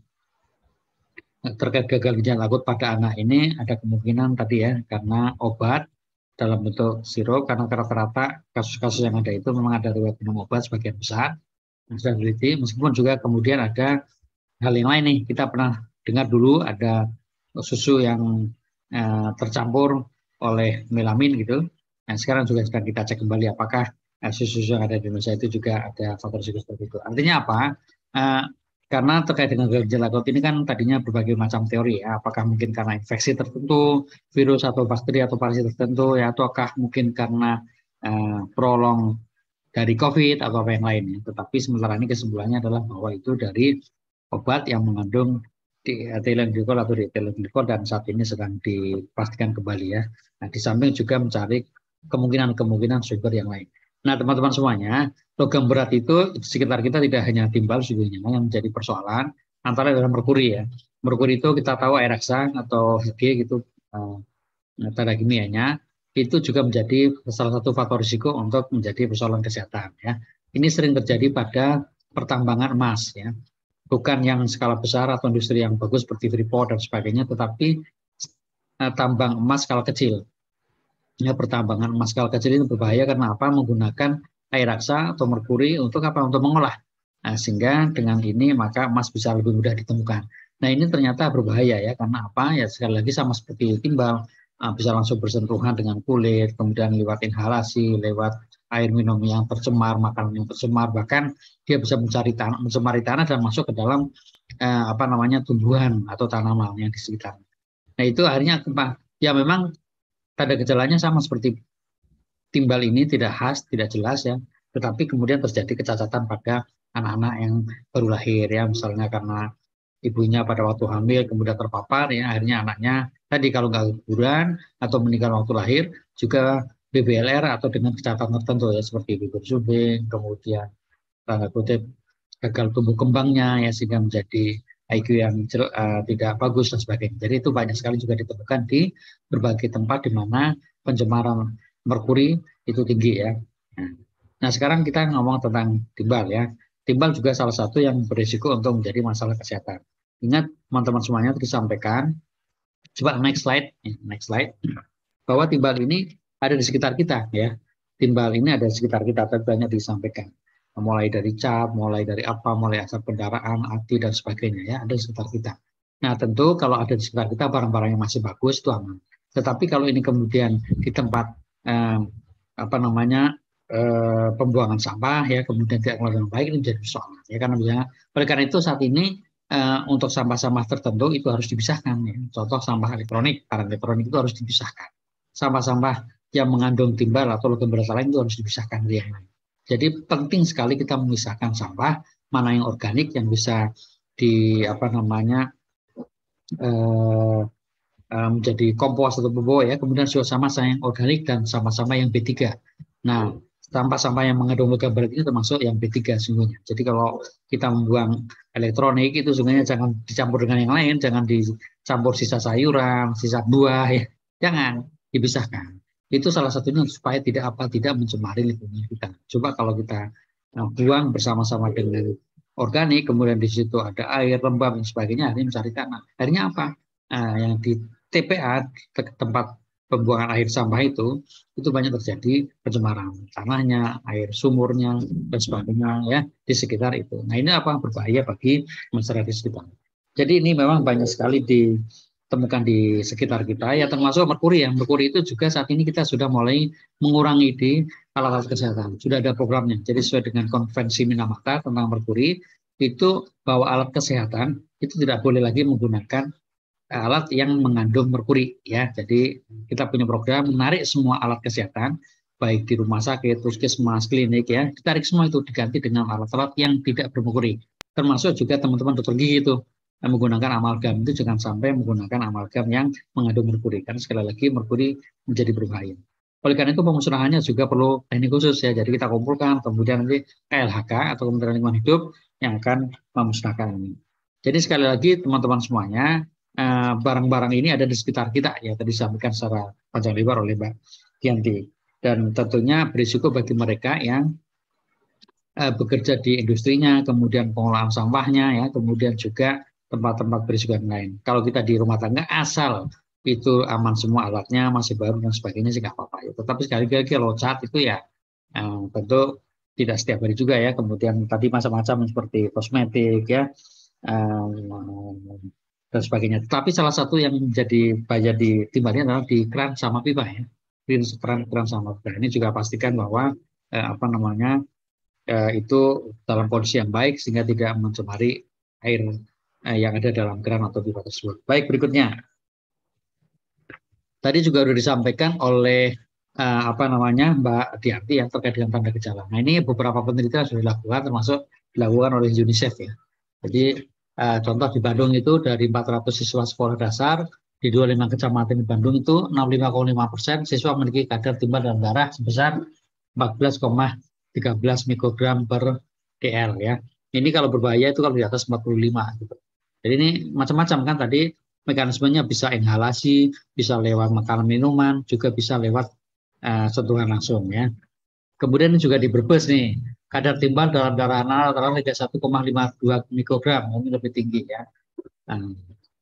terkait gagal ginjal akut pada anak ini ada kemungkinan tadi ya karena obat dalam bentuk sirup, karena rata-rata kasus-kasus yang ada itu memang ada riwayat minum obat sebagian besar yang sudah teliti, meskipun juga kemudian ada hal yang lain nih. Kita pernah dengar dulu ada susu yang eh, tercampur oleh melamin gitu. Nah sekarang juga sedang kita cek kembali apakah eh, susu-susu yang ada di Indonesia itu juga ada faktor risiko seperti itu. Artinya apa? Eh, karena terkait dengan gagal ginjal akut ini kan tadinya berbagai macam teori ya, apakah mungkin karena infeksi tertentu, virus atau bakteri atau parasit tertentu ya, ataukah mungkin karena uh, prolong dari COVID atau apa yang lain ya. Tetapi sementara ini kesimpulannya adalah bahwa itu dari obat yang mengandung di ethylene glycol atau di ethylene glycol dan saat ini sedang dipastikan kembali ya. Nah, di samping juga mencari kemungkinan-kemungkinan sumber yang lain. Nah, teman-teman semuanya, logam berat itu di sekitar kita tidak hanya timbal sungguhnya yang menjadi persoalan, antara adalah merkuri ya. Merkuri itu kita tahu air reksa atau H G gitu, uh, tanda kimianya, itu juga menjadi salah satu faktor risiko untuk menjadi persoalan kesehatan ya. Ini sering terjadi pada pertambangan emas ya. Bukan yang skala besar atau industri yang bagus seperti Freeport dan sebagainya, tetapi uh, tambang emas skala kecil. Ya, pertambangan emas skala kecil itu berbahaya karena apa? Menggunakan air raksa atau merkuri untuk apa? Untuk mengolah. Nah, sehingga dengan ini maka emas bisa lebih mudah ditemukan. Nah, ini ternyata berbahaya ya, karena apa? Ya sekali lagi sama seperti timbal, bisa langsung bersentuhan dengan kulit, kemudian lewat inhalasi, lewat air minum yang tercemar, makanan yang tercemar, bahkan dia bisa mencari tanah, mencemari tanah dan masuk ke dalam eh, apa namanya tumbuhan atau tanaman yang di sekitar. Nah, itu akhirnya apa? Ya memang tanda gejalanya sama seperti timbal ini, tidak khas, tidak jelas ya, tetapi kemudian terjadi kecacatan pada anak-anak yang baru lahir ya, misalnya karena ibunya pada waktu hamil kemudian terpapar ya, akhirnya anaknya tadi kalau nggak guguran atau meninggal waktu lahir, juga B B L R atau dengan kecacatan tertentu ya, seperti bibir subing, kemudian tanda kutip gagal tumbuh kembangnya ya, sehingga menjadi I Q yang uh, tidak bagus dan sebagainya. Jadi itu banyak sekali juga ditemukan di berbagai tempat di mana pencemaran merkuri itu tinggi ya. Nah, nah sekarang kita ngomong tentang timbal ya. Timbal juga salah satu yang berisiko untuk menjadi masalah kesehatan. Ingat teman-teman semuanya disampaikan. Coba next slide, next slide. Bahwa timbal ini ada di sekitar kita ya. Timbal ini ada di sekitar kita, tapi banyak disampaikan. Mulai dari cap, mulai dari apa, mulai asap kendaraan, ati dan sebagainya ya, ada di sekitar kita. Nah tentu kalau ada di sekitar kita barang-barang yang masih bagus itu aman. Tetapi kalau ini kemudian di tempat eh, apa namanya eh, pembuangan sampah ya, kemudian tidak keluar dengan baik, ini menjadi persoalan ya, karena misalnya oleh karena itu saat ini eh, untuk sampah-sampah tertentu itu harus dipisahkan ya. Contoh sampah elektronik, barang elektronik itu harus dipisahkan. Sampah-sampah yang mengandung timbal atau logam berat lain itu harus dipisahkan dari yang lain. Jadi penting sekali kita memisahkan sampah mana yang organik yang bisa di apa namanya eh, eh, menjadi kompos atau pupuk ya, kemudian juga sama-sama yang organik dan sama-sama yang B tiga. Nah, sampah-sampah yang mengandung logam berat ini termasuk yang B tiga sungguhnya. Jadi kalau kita membuang elektronik itu sungguhnya jangan dicampur dengan yang lain, jangan dicampur sisa sayuran, sisa buah ya, jangan dipisahkan. Itu salah satunya supaya tidak apa tidak mencemari lingkungan kita. Coba kalau kita nah, buang bersama-sama dengan organik, kemudian di situ ada air, lembab dan sebagainya, ini mencari tanah. Akhirnya apa? Nah, yang di T P A, tempat pembuangan air sampah itu, itu banyak terjadi pencemaran tanahnya, air sumurnya dan sebagainya ya di sekitar itu. Nah ini apa? Berbahaya bagi masyarakat di sekitar. Jadi ini memang banyak sekali di temukan di sekitar kita ya, termasuk merkuri ya. Merkuri itu juga saat ini kita sudah mulai mengurangi di alat-alat kesehatan. Sudah ada programnya. Jadi sesuai dengan konvensi Minamata tentang merkuri itu bahwa alat kesehatan itu tidak boleh lagi menggunakan alat yang mengandung merkuri ya. Jadi kita punya program menarik semua alat kesehatan baik di rumah sakit, puskesmas, klinik ya, ditarik semua itu diganti dengan alat-alat yang tidak bermerkuri. Termasuk juga teman-teman dokter gigi itu menggunakan amalgam, itu jangan sampai menggunakan amalgam yang mengandung merkuri, karena sekali lagi merkuri menjadi berbahaya. Oleh karena itu pemusnahannya juga perlu teknik khusus ya, jadi kita kumpulkan kemudian nanti K L H K atau Kementerian Lingkungan Hidup yang akan memusnahkan ini. Jadi sekali lagi teman-teman semuanya, barang-barang ini ada di sekitar kita ya, tadi disampaikan secara panjang lebar oleh Mbak Dianti, dan tentunya berisiko bagi mereka yang eh, bekerja di industrinya, kemudian pengolahan sampahnya, ya, kemudian juga tempat-tempat berisiko yang lain. Kalau kita di rumah tangga, asal itu aman semua alatnya, masih baru dan sebagainya sih nggak apa-apa. Ya. Tetapi sekali lagi kalau cat itu ya eh, tentu tidak setiap hari juga ya. Kemudian tadi macam-macam seperti kosmetik ya eh, dan sebagainya. Tapi salah satu yang menjadi bahaya di timbalnya adalah di keran sama pipa ya. Di keran keran sama pipa ini juga pastikan bahwa eh, apa namanya eh, itu dalam kondisi yang baik sehingga tidak mencemari air eh, yang ada dalam keran atau pipa tersebut. Baik, berikutnya. Tadi juga sudah disampaikan oleh uh, apa namanya Mbak Dianti yang terkait dengan tanda gejala. Nah ini beberapa penelitian sudah dilakukan termasuk dilakukan oleh UNICEF ya. Jadi uh, contoh di Bandung itu dari empat ratus siswa sekolah dasar di dua puluh lima kecamatan di Bandung itu enam puluh lima koma lima persen siswa memiliki kadar timbal dalam darah sebesar empat belas koma tiga belas mikrogram per dl ya. Ini kalau berbahaya itu kalau di atas empat puluh lima gitu. Jadi ini macam-macam kan tadi. Mekanismenya bisa inhalasi, bisa lewat makanan minuman, juga bisa lewat uh, sentuhan langsung ya. Kemudian juga di Brebes nih, kadar timbal dalam darah anak rata-rata satu koma lima dua mikrogram, mungkin lebih tinggi ya. Nah,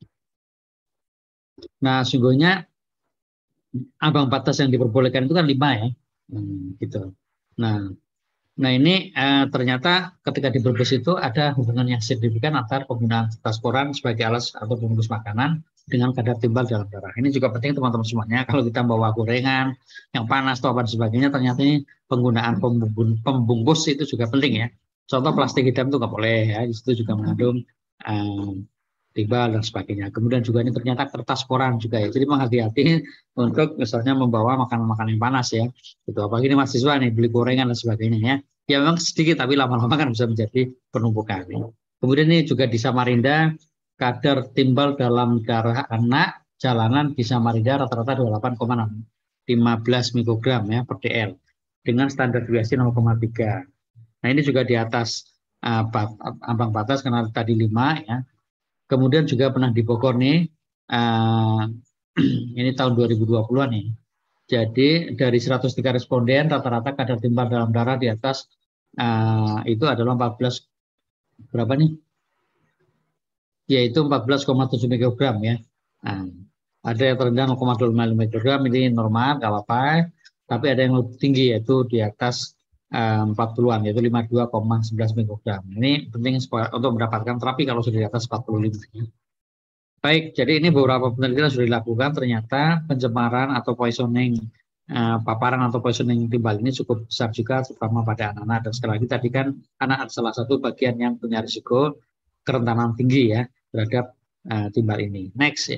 nah sungguhnya ambang batas yang diperbolehkan itu kan lima ya, hmm, gitu. Nah, nah ini eh, ternyata ketika di Brebes itu ada hubungan yang signifikan antara penggunaan kertas koran sebagai alas atau bungkus makanan dengan kadar timbal dalam darah. Ini juga penting teman-teman semuanya. Kalau kita bawa gorengan yang panas atau apa dan sebagainya, ternyata ini penggunaan pembungkus itu juga penting ya. Contoh plastik hitam itu nggak boleh ya. Di situ juga mengandung eh, timbal dan sebagainya. Kemudian juga ini ternyata kertas koran juga ya. Jadi menghati-hati untuk misalnya membawa makanan-makanan yang panas ya. Itu apalagi ini mahasiswa nih beli gorengan dan sebagainya ya. Ya memang sedikit tapi lama-lama kan bisa menjadi penumpukan. Kemudian ini juga di Samarinda kadar timbal dalam darah anak jalanan di Samarinda rata-rata dua puluh delapan koma lima belas mikrogram ya per dl dengan standar deviasi nol koma tiga. Nah ini juga di atas uh, ambang batas karena tadi lima ya. Kemudian juga pernah di Bogor nih uh, ini tahun dua ribu dua puluh nih. Jadi dari seratus tiga responden rata-rata kadar timbal dalam darah di atas Uh, itu adalah empat belas berapa nih? Yaitu empat belas koma tujuh mikrogram ya. Nah, ada yang terendah nol koma dua lima mikrogram ini normal, nggak apa-apa. Tapi ada yang lebih tinggi yaitu di atas uh, empat puluhan yaitu lima puluh dua koma sebelas mikrogram. Ini penting untuk mendapatkan terapi kalau sudah di atas empat puluh lima. Ya. Baik, jadi ini beberapa penelitian sudah dilakukan. Ternyata pencemaran atau poisoning Uh, paparan atau poisoning timbal ini cukup besar juga terutama pada anak-anak dan sekali lagi tadi kan anak salah satu bagian yang punya risiko kerentanan tinggi ya terhadap uh, timbal ini. Next ya.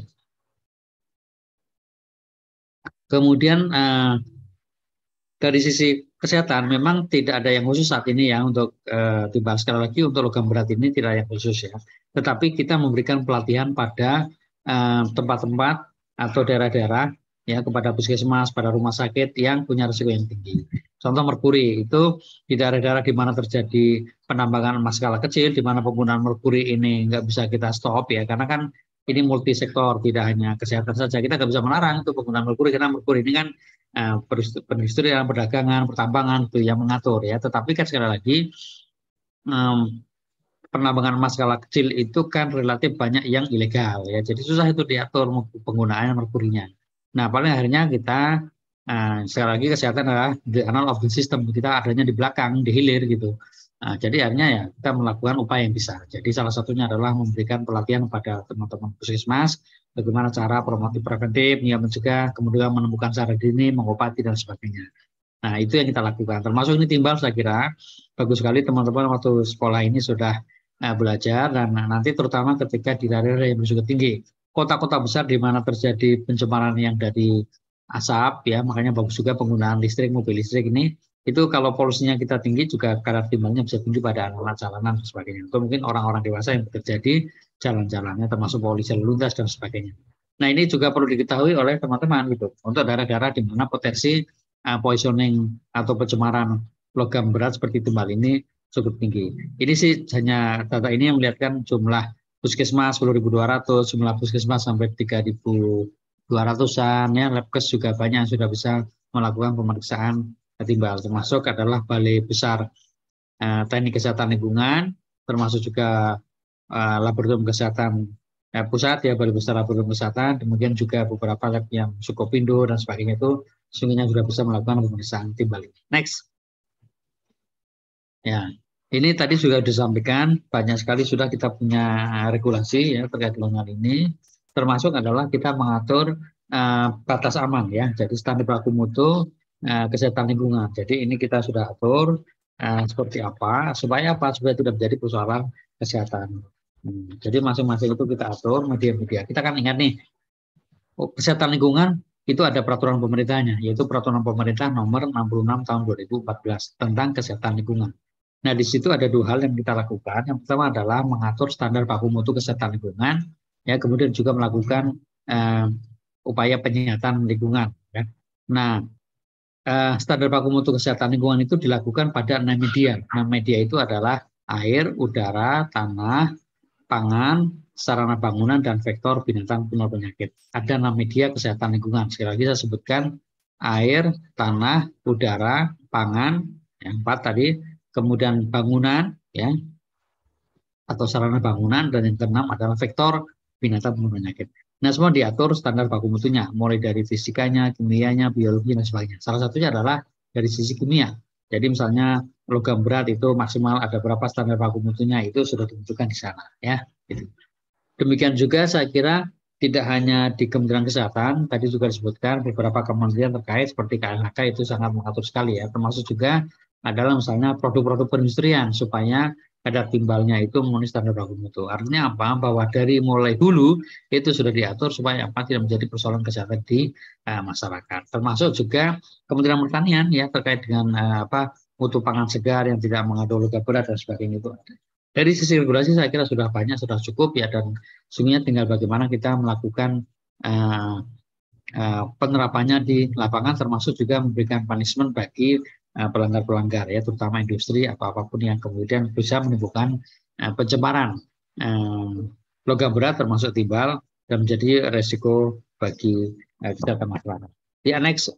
Kemudian uh, dari sisi kesehatan memang tidak ada yang khusus saat ini ya untuk uh, timbal, sekali lagi untuk logam berat ini tidak ada yang khusus ya. Tetapi kita memberikan pelatihan pada tempat-tempat uh, atau daerah-daerah ya kepada puskesmas, pada rumah sakit yang punya risiko yang tinggi. Contoh merkuri itu di daerah-daerah di mana terjadi penambangan emas skala kecil, di mana penggunaan merkuri ini nggak bisa kita stop ya, karena kan ini multisektor, tidak hanya kesehatan saja. Kita nggak bisa melarang itu penggunaan merkuri karena merkuri ini kan uh, perindustrian, perdagangan, pertambangan itu yang mengatur ya. Tetapi kan sekali lagi um, penambangan emas skala kecil itu kan relatif banyak yang ilegal ya, jadi susah itu diatur penggunaan merkurinya. Nah, paling akhirnya kita, uh, sekali lagi kesehatan adalah the anal of the system, kita adanya di belakang, di hilir gitu. Nah, jadi akhirnya ya kita melakukan upaya yang bisa. Jadi salah satunya adalah memberikan pelatihan pada teman-teman puskesmas, bagaimana cara promotif preventif, hingga mencegah, kemudian menemukan cara dini, mengobati, dan sebagainya. Nah, itu yang kita lakukan. Termasuk ini timbal saya kira, bagus sekali teman-teman waktu sekolah ini sudah uh, belajar, dan nanti terutama ketika di daerah yang berisiko tinggi. Kota-kota besar di mana terjadi pencemaran yang dari asap ya, makanya bagus juga penggunaan listrik, mobil listrik ini. Itu kalau polusinya kita tinggi juga kadar timbalnya bisa tinggi pada anak-anak jalanan dan sebagainya. Atau mungkin orang-orang dewasa yang bekerja di jalan-jalannya termasuk polisi lalu lintas dan sebagainya. Nah, ini juga perlu diketahui oleh teman-teman gitu. Untuk daerah-daerah di mana potensi uh, poisoning atau pencemaran logam berat seperti timbal ini cukup tinggi. Ini sih hanya data ini yang melihatkan jumlah puskesmas sepuluh ribu dua ratus, jumlah puskesmas sampai tiga ribu dua ratusan, ya, labkes juga banyak yang sudah bisa melakukan pemeriksaan timbal, termasuk adalah Balai Besar uh, teknik kesehatan lingkungan, termasuk juga uh, laboratorium kesehatan uh, pusat ya, Balai Besar Laboratorium Kesehatan, kemudian juga beberapa lab yang Sukopindo dan sebagainya itu sesungguhnya sudah bisa melakukan pemeriksaan timbal ini. Next. Ya, ini tadi sudah disampaikan, banyak sekali sudah kita punya regulasi ya terkait dengan hal ini, termasuk adalah kita mengatur uh, batas aman ya, jadi standar baku mutu uh, kesehatan lingkungan. Jadi ini kita sudah atur uh, seperti apa, supaya apa, supaya tidak menjadi persoalan kesehatan. Hmm, jadi masing-masing itu kita atur media-media. Kita kan ingat nih, oh, kesehatan lingkungan itu ada peraturan pemerintahnya, yaitu peraturan pemerintah nomor enam puluh enam tahun dua ribu empat belas tentang kesehatan lingkungan. Nah, di situ ada dua hal yang kita lakukan. Yang pertama adalah mengatur standar baku mutu kesehatan lingkungan, ya, kemudian juga melakukan uh, upaya penyihatan lingkungan. Ya. Nah, uh, standar baku mutu kesehatan lingkungan itu dilakukan pada enam media. Enam media itu adalah air, udara, tanah, pangan, sarana bangunan, dan vektor binatang penular penyakit. Ada enam media kesehatan lingkungan. Sekali lagi saya sebutkan air, tanah, udara, pangan, yang empat tadi, kemudian bangunan, ya, atau sarana bangunan, dan yang keenam adalah vektor binatang penular penyakit. Nah, semua diatur standar baku mutunya, mulai dari fisikanya, kimianya, biologi, dan sebagainya. Salah satunya adalah dari sisi kimia. Jadi misalnya logam berat itu maksimal ada berapa standar baku mutunya, itu sudah ditentukan di sana, ya. Gitu. Demikian juga saya kira tidak hanya di Kementerian Kesehatan, tadi juga disebutkan beberapa kementerian terkait seperti K L H K itu sangat mengatur sekali ya, termasuk juga adalah misalnya produk-produk perindustrian supaya kadar timbalnya itu memenuhi standar baku mutu. Artinya apa? Bahwa dari mulai dulu itu sudah diatur supaya apa, tidak menjadi persoalan kesehatan di uh, masyarakat. Termasuk juga Kementerian Pertanian ya terkait dengan uh, apa mutu pangan segar yang tidak mengandung logam berat dan sebagainya itu. Dari sisi regulasi saya kira sudah banyak, sudah cukup ya, dan sungguhnya tinggal bagaimana kita melakukan uh, uh, penerapannya di lapangan, termasuk juga memberikan punishment bagi pelanggar-pelanggar ya, terutama industri atau apapun yang kemudian bisa menimbulkan uh, pencemaran uh, logam berat termasuk timbal dan menjadi resiko bagi uh, kesehatan masyarakat. Di next.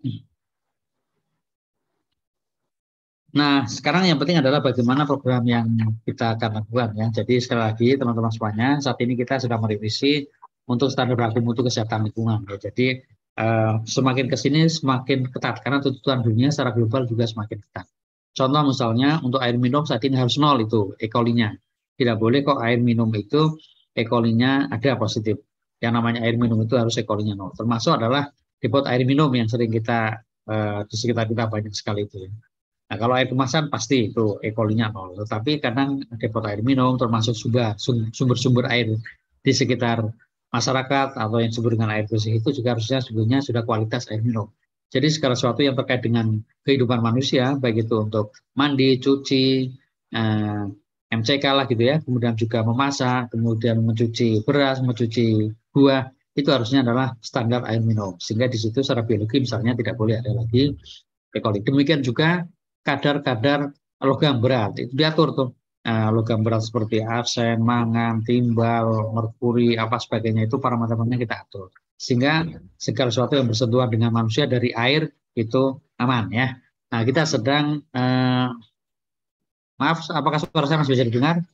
Nah, sekarang yang penting adalah bagaimana program yang kita akan lakukan ya. Jadi sekali lagi teman-teman semuanya, saat ini kita sudah merevisi untuk standar baku mutu kesehatan lingkungan ya. Jadi Uh, semakin ke sini semakin ketat karena tuntutan dunia secara global juga semakin ketat. Contoh misalnya untuk air minum saat ini harus nol itu E. coli-nya. Tidak boleh kok air minum itu E. coli-nya ada positif. Yang namanya air minum itu harus E. coli-nya nol. Termasuk adalah depot air minum yang sering kita uh, di sekitar kita banyak sekali itu. Nah, kalau air kemasan pasti itu E. coli-nya nol. Tetapi kadang depot air minum termasuk juga sumber-sumber air di sekitar masyarakat atau yang disebut dengan air bersih itu juga harusnya sebetulnya sudah kualitas air minum. Jadi segala sesuatu yang terkait dengan kehidupan manusia, baik itu untuk mandi, cuci, eh, M C K lah gitu ya, kemudian juga memasak, kemudian mencuci beras, mencuci buah, itu harusnya adalah standar air minum. Sehingga di situ secara biologi misalnya tidak boleh ada lagi E. coli. Demikian juga kadar-kadar logam berat, itu diatur tuh. Uh, logam berat seperti arsen, mangan, timbal, merkuri, apa sebagainya itu parameternya kita atur. Sehingga segala sesuatu yang bersentuhan dengan manusia dari air itu aman ya. Nah, kita sedang uh, maaf, apakah suara saya masih bisa didengar?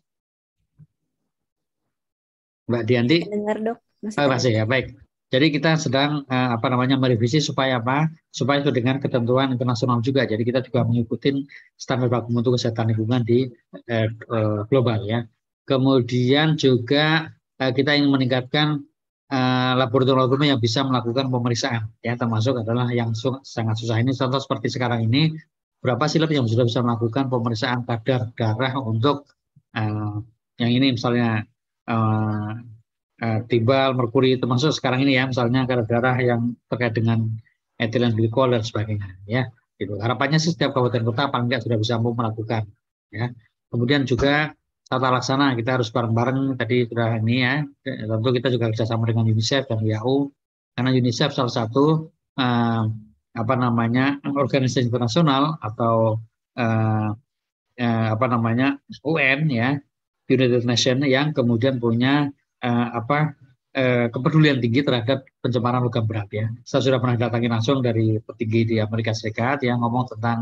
Mbak Dianti? Dengar, Dok. Masih, oh, masih ya, baik. Jadi kita sedang uh, apa namanya merevisi supaya apa? Supaya itu dengan ketentuan internasional juga. Jadi kita juga mengikuti standar baku mutu kesehatan lingkungan di uh, uh, global ya. Kemudian juga uh, kita ingin meningkatkan uh, laboratorium yang bisa melakukan pemeriksaan ya, termasuk adalah yang su sangat susah ini. Contoh seperti sekarang ini, berapa sih lab yang sudah bisa melakukan pemeriksaan kadar darah untuk uh, yang ini misalnya uh, Uh, timbal, merkuri, termasuk sekarang ini ya, misalnya kadar darah yang terkait dengan etilen glikol dan sebagainya ya. Gitu. Harapannya sih setiap kabupaten kota paling nggak sudah bisa melakukan ya. Kemudian juga tata laksana kita harus bareng-bareng tadi sudah ini ya. Tentu kita juga kerjasama dengan UNICEF dan W H O karena UNICEF salah satu uh, apa namanya organisasi internasional atau uh, uh, apa namanya U N ya, United Nations yang kemudian punya Uh, apa uh, kepedulian tinggi terhadap pencemaran logam berat ya. Saya sudah pernah datangi langsung dari petinggi di Amerika Serikat yang ngomong tentang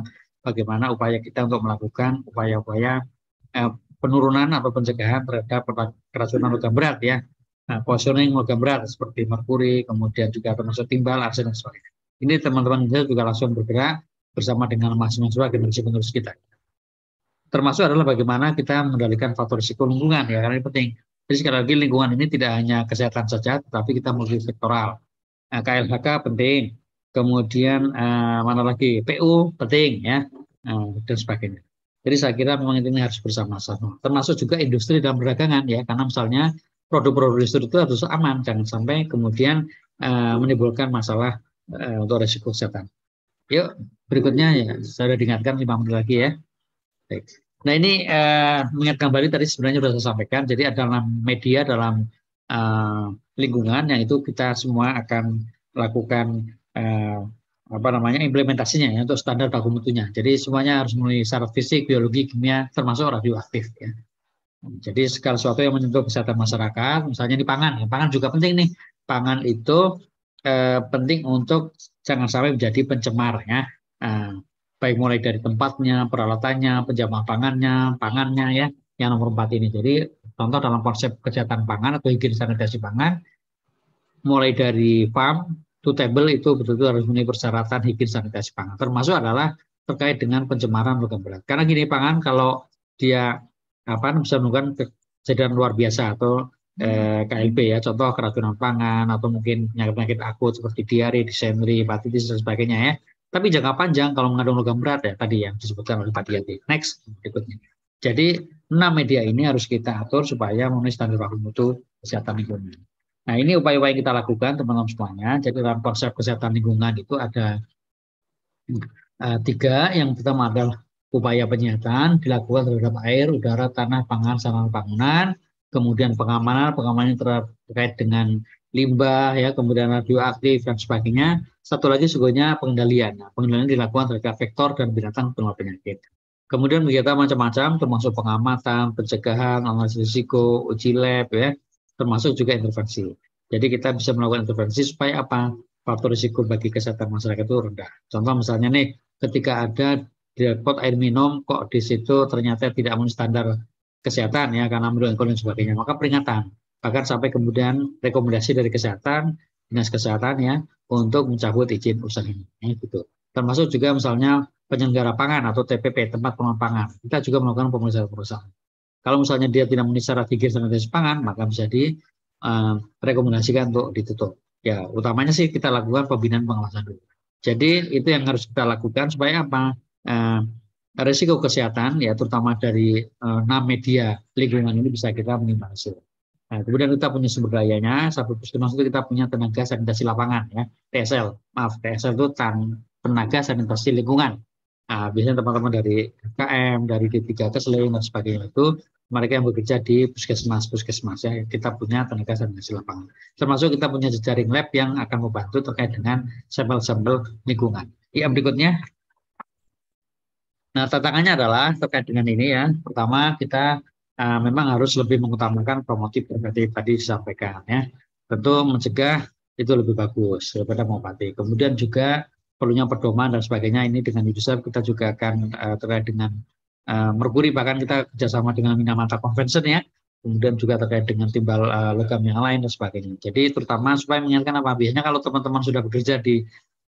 bagaimana upaya kita untuk melakukan upaya-upaya eh, penurunan atau pencegahan terhadap keracunan logam berat ya. Nah, positioning logam berat seperti merkuri, kemudian juga termasuk timbal, arsen dan sebagainya. Ini teman-teman kita juga langsung bergerak bersama dengan mahasiswa generasi-penerus kita. Termasuk adalah bagaimana kita mengendalikan faktor risiko lingkungan ya, karena ini penting. Jadi sekali lagi lingkungan ini tidak hanya kesehatan saja, tapi kita multisektoral. Nah, K L H K penting, kemudian eh, mana lagi P U penting ya, eh, dan sebagainya. Jadi saya kira memang ini harus bersama-sama. Termasuk juga industri dan perdagangan ya, karena misalnya produk-produk industri itu harus aman, jangan sampai kemudian eh, menimbulkan masalah eh, untuk risiko kesehatan. Yuk berikutnya ya, saya sudah diingatkan lima menit lagi ya. Baik. Nah ini eh, mengingat kembali tadi sebenarnya sudah saya sampaikan, jadi ada media dalam eh, lingkungan yang itu kita semua akan lakukan eh, apa namanya implementasinya ya untuk standar baku mutunya. Jadi semuanya harus memenuhi syarat fisik, biologi, kimia, termasuk radioaktif ya. Jadi segala sesuatu yang menyentuh kesehatan masyarakat, misalnya di pangan, ya, pangan juga penting nih. Pangan itu eh, penting untuk jangan sampai menjadi pencemar ya. Nah, baik mulai dari tempatnya, peralatannya, penjamaah pangannya, pangannya ya, yang nomor empat ini. Jadi contoh dalam konsep kesehatan pangan atau higienis sanitasi pangan, mulai dari farm to table itu betul-betul harus memenuhi persyaratan higienis sanitasi pangan. Termasuk adalah terkait dengan pencemaran logam berat. Karena gini pangan kalau dia apa bisa melakukan kejadian luar biasa atau eh, K L B ya, contoh keracunan pangan atau mungkin penyakit-penyakit akut seperti diare, disentri, hepatitis dan sebagainya ya. Tapi jangka panjang kalau mengandung logam berat ya tadi yang disebutkan oleh Pak Diati. Next berikutnya. Jadi enam media ini harus kita atur supaya memenuhi standar baku mutu kesehatan lingkungan. Nah ini upaya-upaya yang kita lakukan teman-teman semuanya. Jadi dalam konsep kesehatan lingkungan itu ada uh, tiga. Yang pertama adalah upaya penyihatan dilakukan terhadap air, udara, tanah, pangan, sarana bangunan. Kemudian pengamanan, pengamanan terkait dengan limbah, ya, kemudian radioaktif dan sebagainya. Satu lagi sesungguhnya pengendalian. Nah, pengendalian dilakukan terhadap vektor dan binatang penular penyakit. Kemudian kegiatan macam-macam, termasuk pengamatan, pencegahan, analisis risiko, uji lab, ya, termasuk juga intervensi. Jadi kita bisa melakukan intervensi supaya apa? Faktor risiko bagi kesehatan masyarakat itu rendah. Contoh misalnya nih, ketika ada di pot air minum, kok di situ ternyata tidak memenuhi standar kesehatan ya karena mengandung alkohol dan sebagainya, maka peringatan. Bahkan sampai kemudian rekomendasi dari kesehatan, dinas kesehatan ya untuk mencabut izin usaha ini, ya, gitu. Termasuk juga misalnya penyelenggara pangan atau T P P tempat pengelolaan pangan, kita juga melakukan pemeriksaan-pemeriksaan. Kalau misalnya dia tidak memenuhi syarat higienis sanitasi pangan, maka bisa direkomendasikan uh, untuk ditutup. Ya, utamanya sih kita lakukan pembinaan pengawasan dulu. Jadi itu yang harus kita lakukan supaya apa? Uh, risiko kesehatan ya terutama dari enam uh, media lingkungan ini bisa kita minimalisir. Nah, kemudian kita punya sumber dayanya, satu puskesmas itu kita punya tenaga sanitasi lapangan ya, T S L. Maaf, T S L itu tan tenaga sanitasi lingkungan. Nah, biasanya teman-teman dari K M, dari D tiga Kesling dan sebagainya itu mereka yang bekerja di puskesmas-puskesmas ya, kita punya tenaga sanitasi lapangan. Termasuk kita punya jejaring lab yang akan membantu terkait dengan sampel-sampel lingkungan. Ya, berikutnya. Nah, tantangannya adalah terkait dengan ini ya. Pertama, kita uh, memang harus lebih mengutamakan promotif preventif tadi disampaikan ya. Tentu mencegah itu lebih bagus daripada mengobati. Kemudian juga perlunya pedoman dan sebagainya ini dengan UNICEF kita juga akan uh, terkait dengan uh, merkuri, bahkan kita kerjasama dengan Minamata Convention ya. Kemudian juga terkait dengan timbal uh, logam yang lain dan sebagainya. Jadi terutama supaya mengingatkan apa? Biasanya kalau teman-teman sudah bekerja di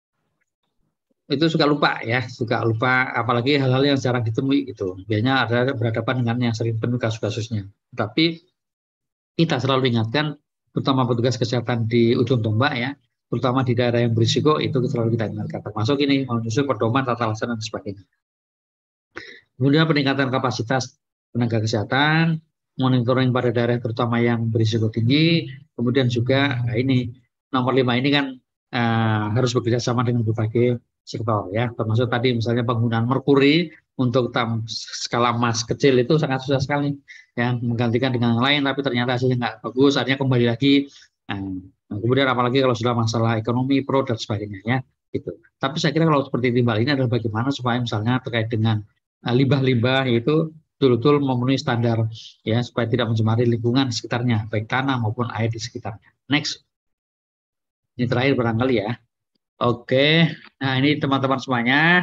itu suka lupa ya, suka lupa apalagi hal-hal yang jarang ditemui gitu. Biasanya ada berhadapan dengan yang sering penuh kasus-kasusnya. Tapi kita selalu ingatkan, terutama petugas kesehatan di ujung tombak ya, terutama di daerah yang berisiko itu selalu kita ingatkan. Termasuk ini menyusun pedoman tata laksana dan sebagainya. Kemudian peningkatan kapasitas tenaga kesehatan, monitoring pada daerah terutama yang berisiko tinggi, kemudian juga nah ini nomor lima ini kan uh, harus bekerja sama dengan berbagai sektor ya, termasuk tadi misalnya penggunaan merkuri untuk tam skala emas kecil itu sangat susah sekali ya, menggantikan dengan yang lain tapi ternyata hasilnya nggak bagus, artinya kembali lagi. Nah, kemudian apalagi kalau sudah masalah ekonomi pro dan sebagainya ya gitu. Tapi saya kira kalau seperti timbal ini adalah bagaimana supaya misalnya terkait dengan limbah-limbah itu betul-betul memenuhi standar ya supaya tidak mencemari lingkungan sekitarnya baik tanah maupun air di sekitarnya. Next, ini terakhir barangkali ya. Oke, nah ini teman-teman semuanya,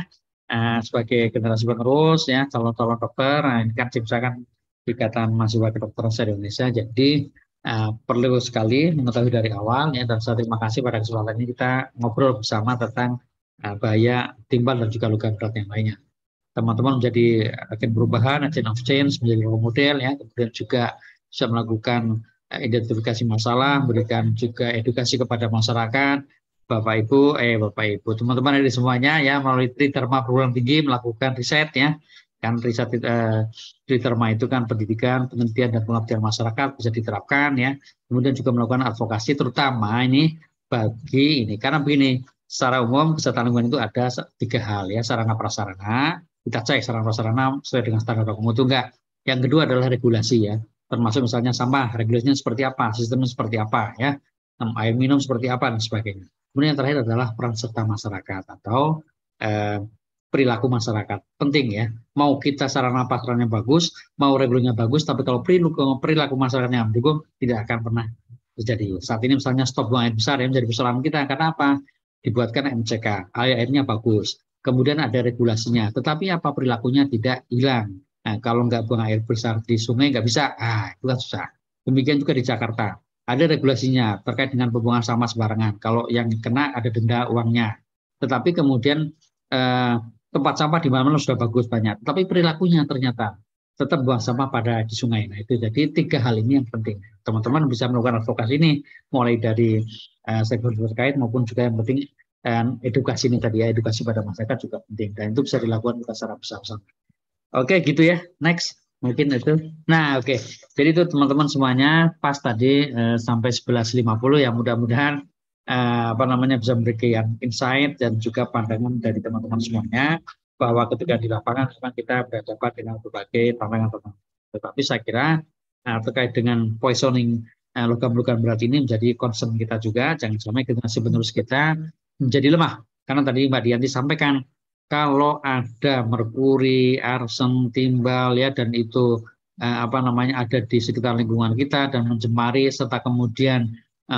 uh, sebagai generasi penerus ya calon-calon dokter. Nah, ini kan Cimsa kan Ikatan Mahasiswa Kedokteran se-Indonesia. Jadi uh, perlu sekali mengetahui dari awal ya, dan saya terima kasih pada kesempatan ini kita ngobrol bersama tentang uh, bahaya timbal dan juga logam berat yang lainnya. Teman-teman menjadi agen perubahan, agent of change, menjadi role model ya, kemudian juga bisa melakukan identifikasi masalah, memberikan juga edukasi kepada masyarakat, Bapak Ibu, eh Bapak Ibu, teman-teman dari semuanya ya, melalui Tridharma Perguruan Tinggi melakukan riset ya, kan riset eh, Tridharma itu kan pendidikan, penelitian dan pengabdian masyarakat bisa diterapkan ya, kemudian juga melakukan advokasi terutama ini bagi ini, karena begini, secara umum kesehatan lingkungan itu ada tiga hal ya, sarana prasarana, kita cek sarana prasarana sesuai dengan standar baku mutu enggak. Yang kedua adalah regulasi ya, termasuk misalnya sampah, regulasinya seperti apa, sistemnya seperti apa ya, air minum seperti apa dan sebagainya. Kemudian yang terakhir adalah peran serta masyarakat atau eh, perilaku masyarakat. Penting ya, mau kita sarana prasarananya bagus, mau regulasinya bagus, tapi kalau perilaku, perilaku masyarakatnya mendukung, tidak akan pernah terjadi. Saat ini misalnya stop buang air besar yang menjadi persoalan kita, karena apa? Dibuatkan M C K, air-airnya bagus, kemudian ada regulasinya, tetapi apa perilakunya tidak hilang. Nah, kalau nggak buang air besar di sungai nggak bisa, ah itu kan susah. Demikian juga di Jakarta, ada regulasinya terkait dengan pembuangan sampah sembarangan. Kalau yang kena ada denda uangnya. Tetapi kemudian eh, tempat sampah di mana-mana sudah bagus banyak, tetapi perilakunya ternyata tetap buang sampah pada di sungai. Nah itu jadi tiga hal ini yang penting. Teman-teman bisa melakukan advokasi ini mulai dari uh, sektor terkait maupun juga yang penting dan edukasi ini tadi ya, edukasi pada masyarakat juga penting dan itu bisa dilakukan kita secara besar-besar. Oke gitu ya, next mungkin itu. Nah oke, jadi itu teman-teman semuanya pas tadi eh, sampai sebelas lima puluh ya, mudah-mudahan eh, apa namanya bisa memberikan insight dan juga pandangan dari teman-teman semuanya bahwa ketika di lapangan memang kita berhadapan dengan berbagai tantangan-tantangan. Tetapi saya kira eh, terkait dengan poisoning eh, logam-logam berat ini menjadi concern kita juga, jangan sampai generasi penerus kita menjadi lemah. Karena tadi Mbak Dianti sampaikan, kalau ada merkuri, arsen, timbal ya, dan itu eh, apa namanya ada di sekitar lingkungan kita dan mencemari serta kemudian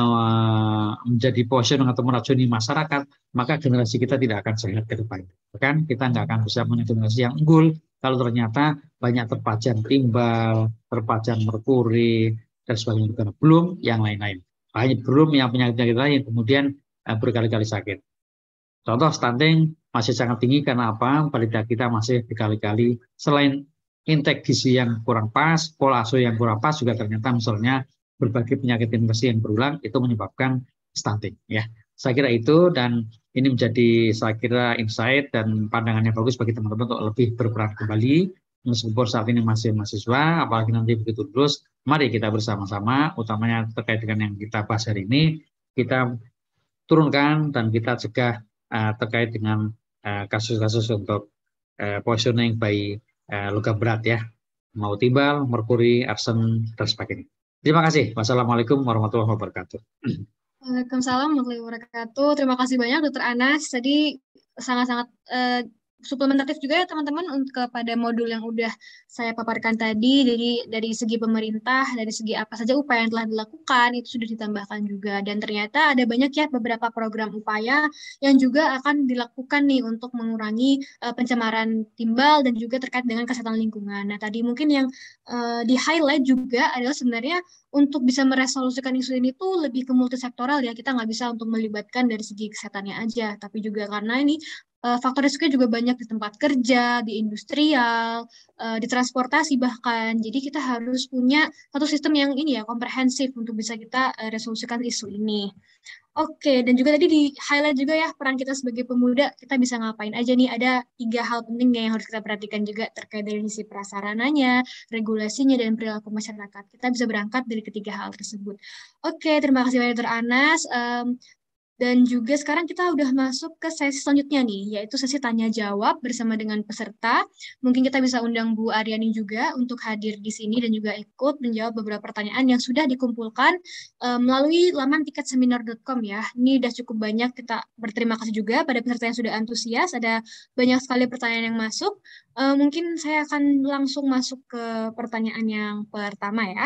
eh, menjadi poison atau meracuni masyarakat, maka generasi kita tidak akan sehat ke depan. Bahkan kita nggak akan bisa punya generasi yang unggul kalau ternyata banyak terpajan timbal, terpajan merkuri dan sebagainya. Belum yang lain-lain. Hanya belum yang penyakit-penyakit lain yang kemudian eh, berkali-kali sakit. Contoh stunting masih sangat tinggi karena apa? Balita kita masih berkali-kali selain intake gizi yang kurang pas, pola asuh yang kurang pas juga ternyata misalnya berbagai penyakit infeksi yang berulang itu menyebabkan stunting ya. Saya kira itu dan ini menjadi saya kira insight dan pandangannya bagus bagi teman-teman untuk lebih berperan kembali meskipun saat ini masih mahasiswa, apalagi nanti begitu lulus, mari kita bersama-sama utamanya terkait dengan yang kita bahas hari ini kita turunkan dan kita cegah Uh, terkait dengan kasus-kasus uh, untuk uh, poisoning by uh, logam berat ya, mau timbal, merkuri, arsen dan sebagainya. Terima kasih. Wassalamualaikum warahmatullahi wabarakatuh. Waalaikumsalam warahmatullahi wabarakatuh. Terima kasih banyak Dokter Anas. Tadi sangat-sangat uh, suplementatif juga ya teman-teman untuk kepada modul yang udah saya paparkan tadi. Jadi dari segi pemerintah, dari segi apa saja upaya yang telah dilakukan itu sudah ditambahkan juga. Dan ternyata ada banyak ya beberapa program upaya yang juga akan dilakukan nih untuk mengurangi uh, pencemaran timbal dan juga terkait dengan kesehatan lingkungan. Nah tadi mungkin yang uh, di-highlight juga adalah sebenarnya untuk bisa meresolusikan isu ini tuh lebih ke multisektoral ya. Kita nggak bisa untuk melibatkan dari segi kesehatannya aja, tapi juga karena ini uh, faktor risikonya juga banyak di tempat kerja, di industrial, uh, di transportasi bahkan. Jadi kita harus punya satu sistem yang ini ya komprehensif untuk bisa kita uh, resolusikan isu ini. Oke, dan juga tadi di-highlight juga ya peran kita sebagai pemuda, kita bisa ngapain aja nih, ada tiga hal penting yang harus kita perhatikan juga terkait dari sisi prasarananya, regulasinya, dan perilaku masyarakat. Kita bisa berangkat dari ketiga hal tersebut. Oke, terima kasih banyak Dokter Anas. Um, Dan juga sekarang kita udah masuk ke sesi selanjutnya nih, yaitu sesi tanya-jawab bersama dengan peserta. Mungkin kita bisa undang Bu Aryani juga untuk hadir di sini dan juga ikut menjawab beberapa pertanyaan yang sudah dikumpulkan uh, melalui laman tiket seminar dot com ya. Ini udah cukup banyak, kita berterima kasih juga pada peserta yang sudah antusias, ada banyak sekali pertanyaan yang masuk. Uh, mungkin saya akan langsung masuk ke pertanyaan yang pertama ya.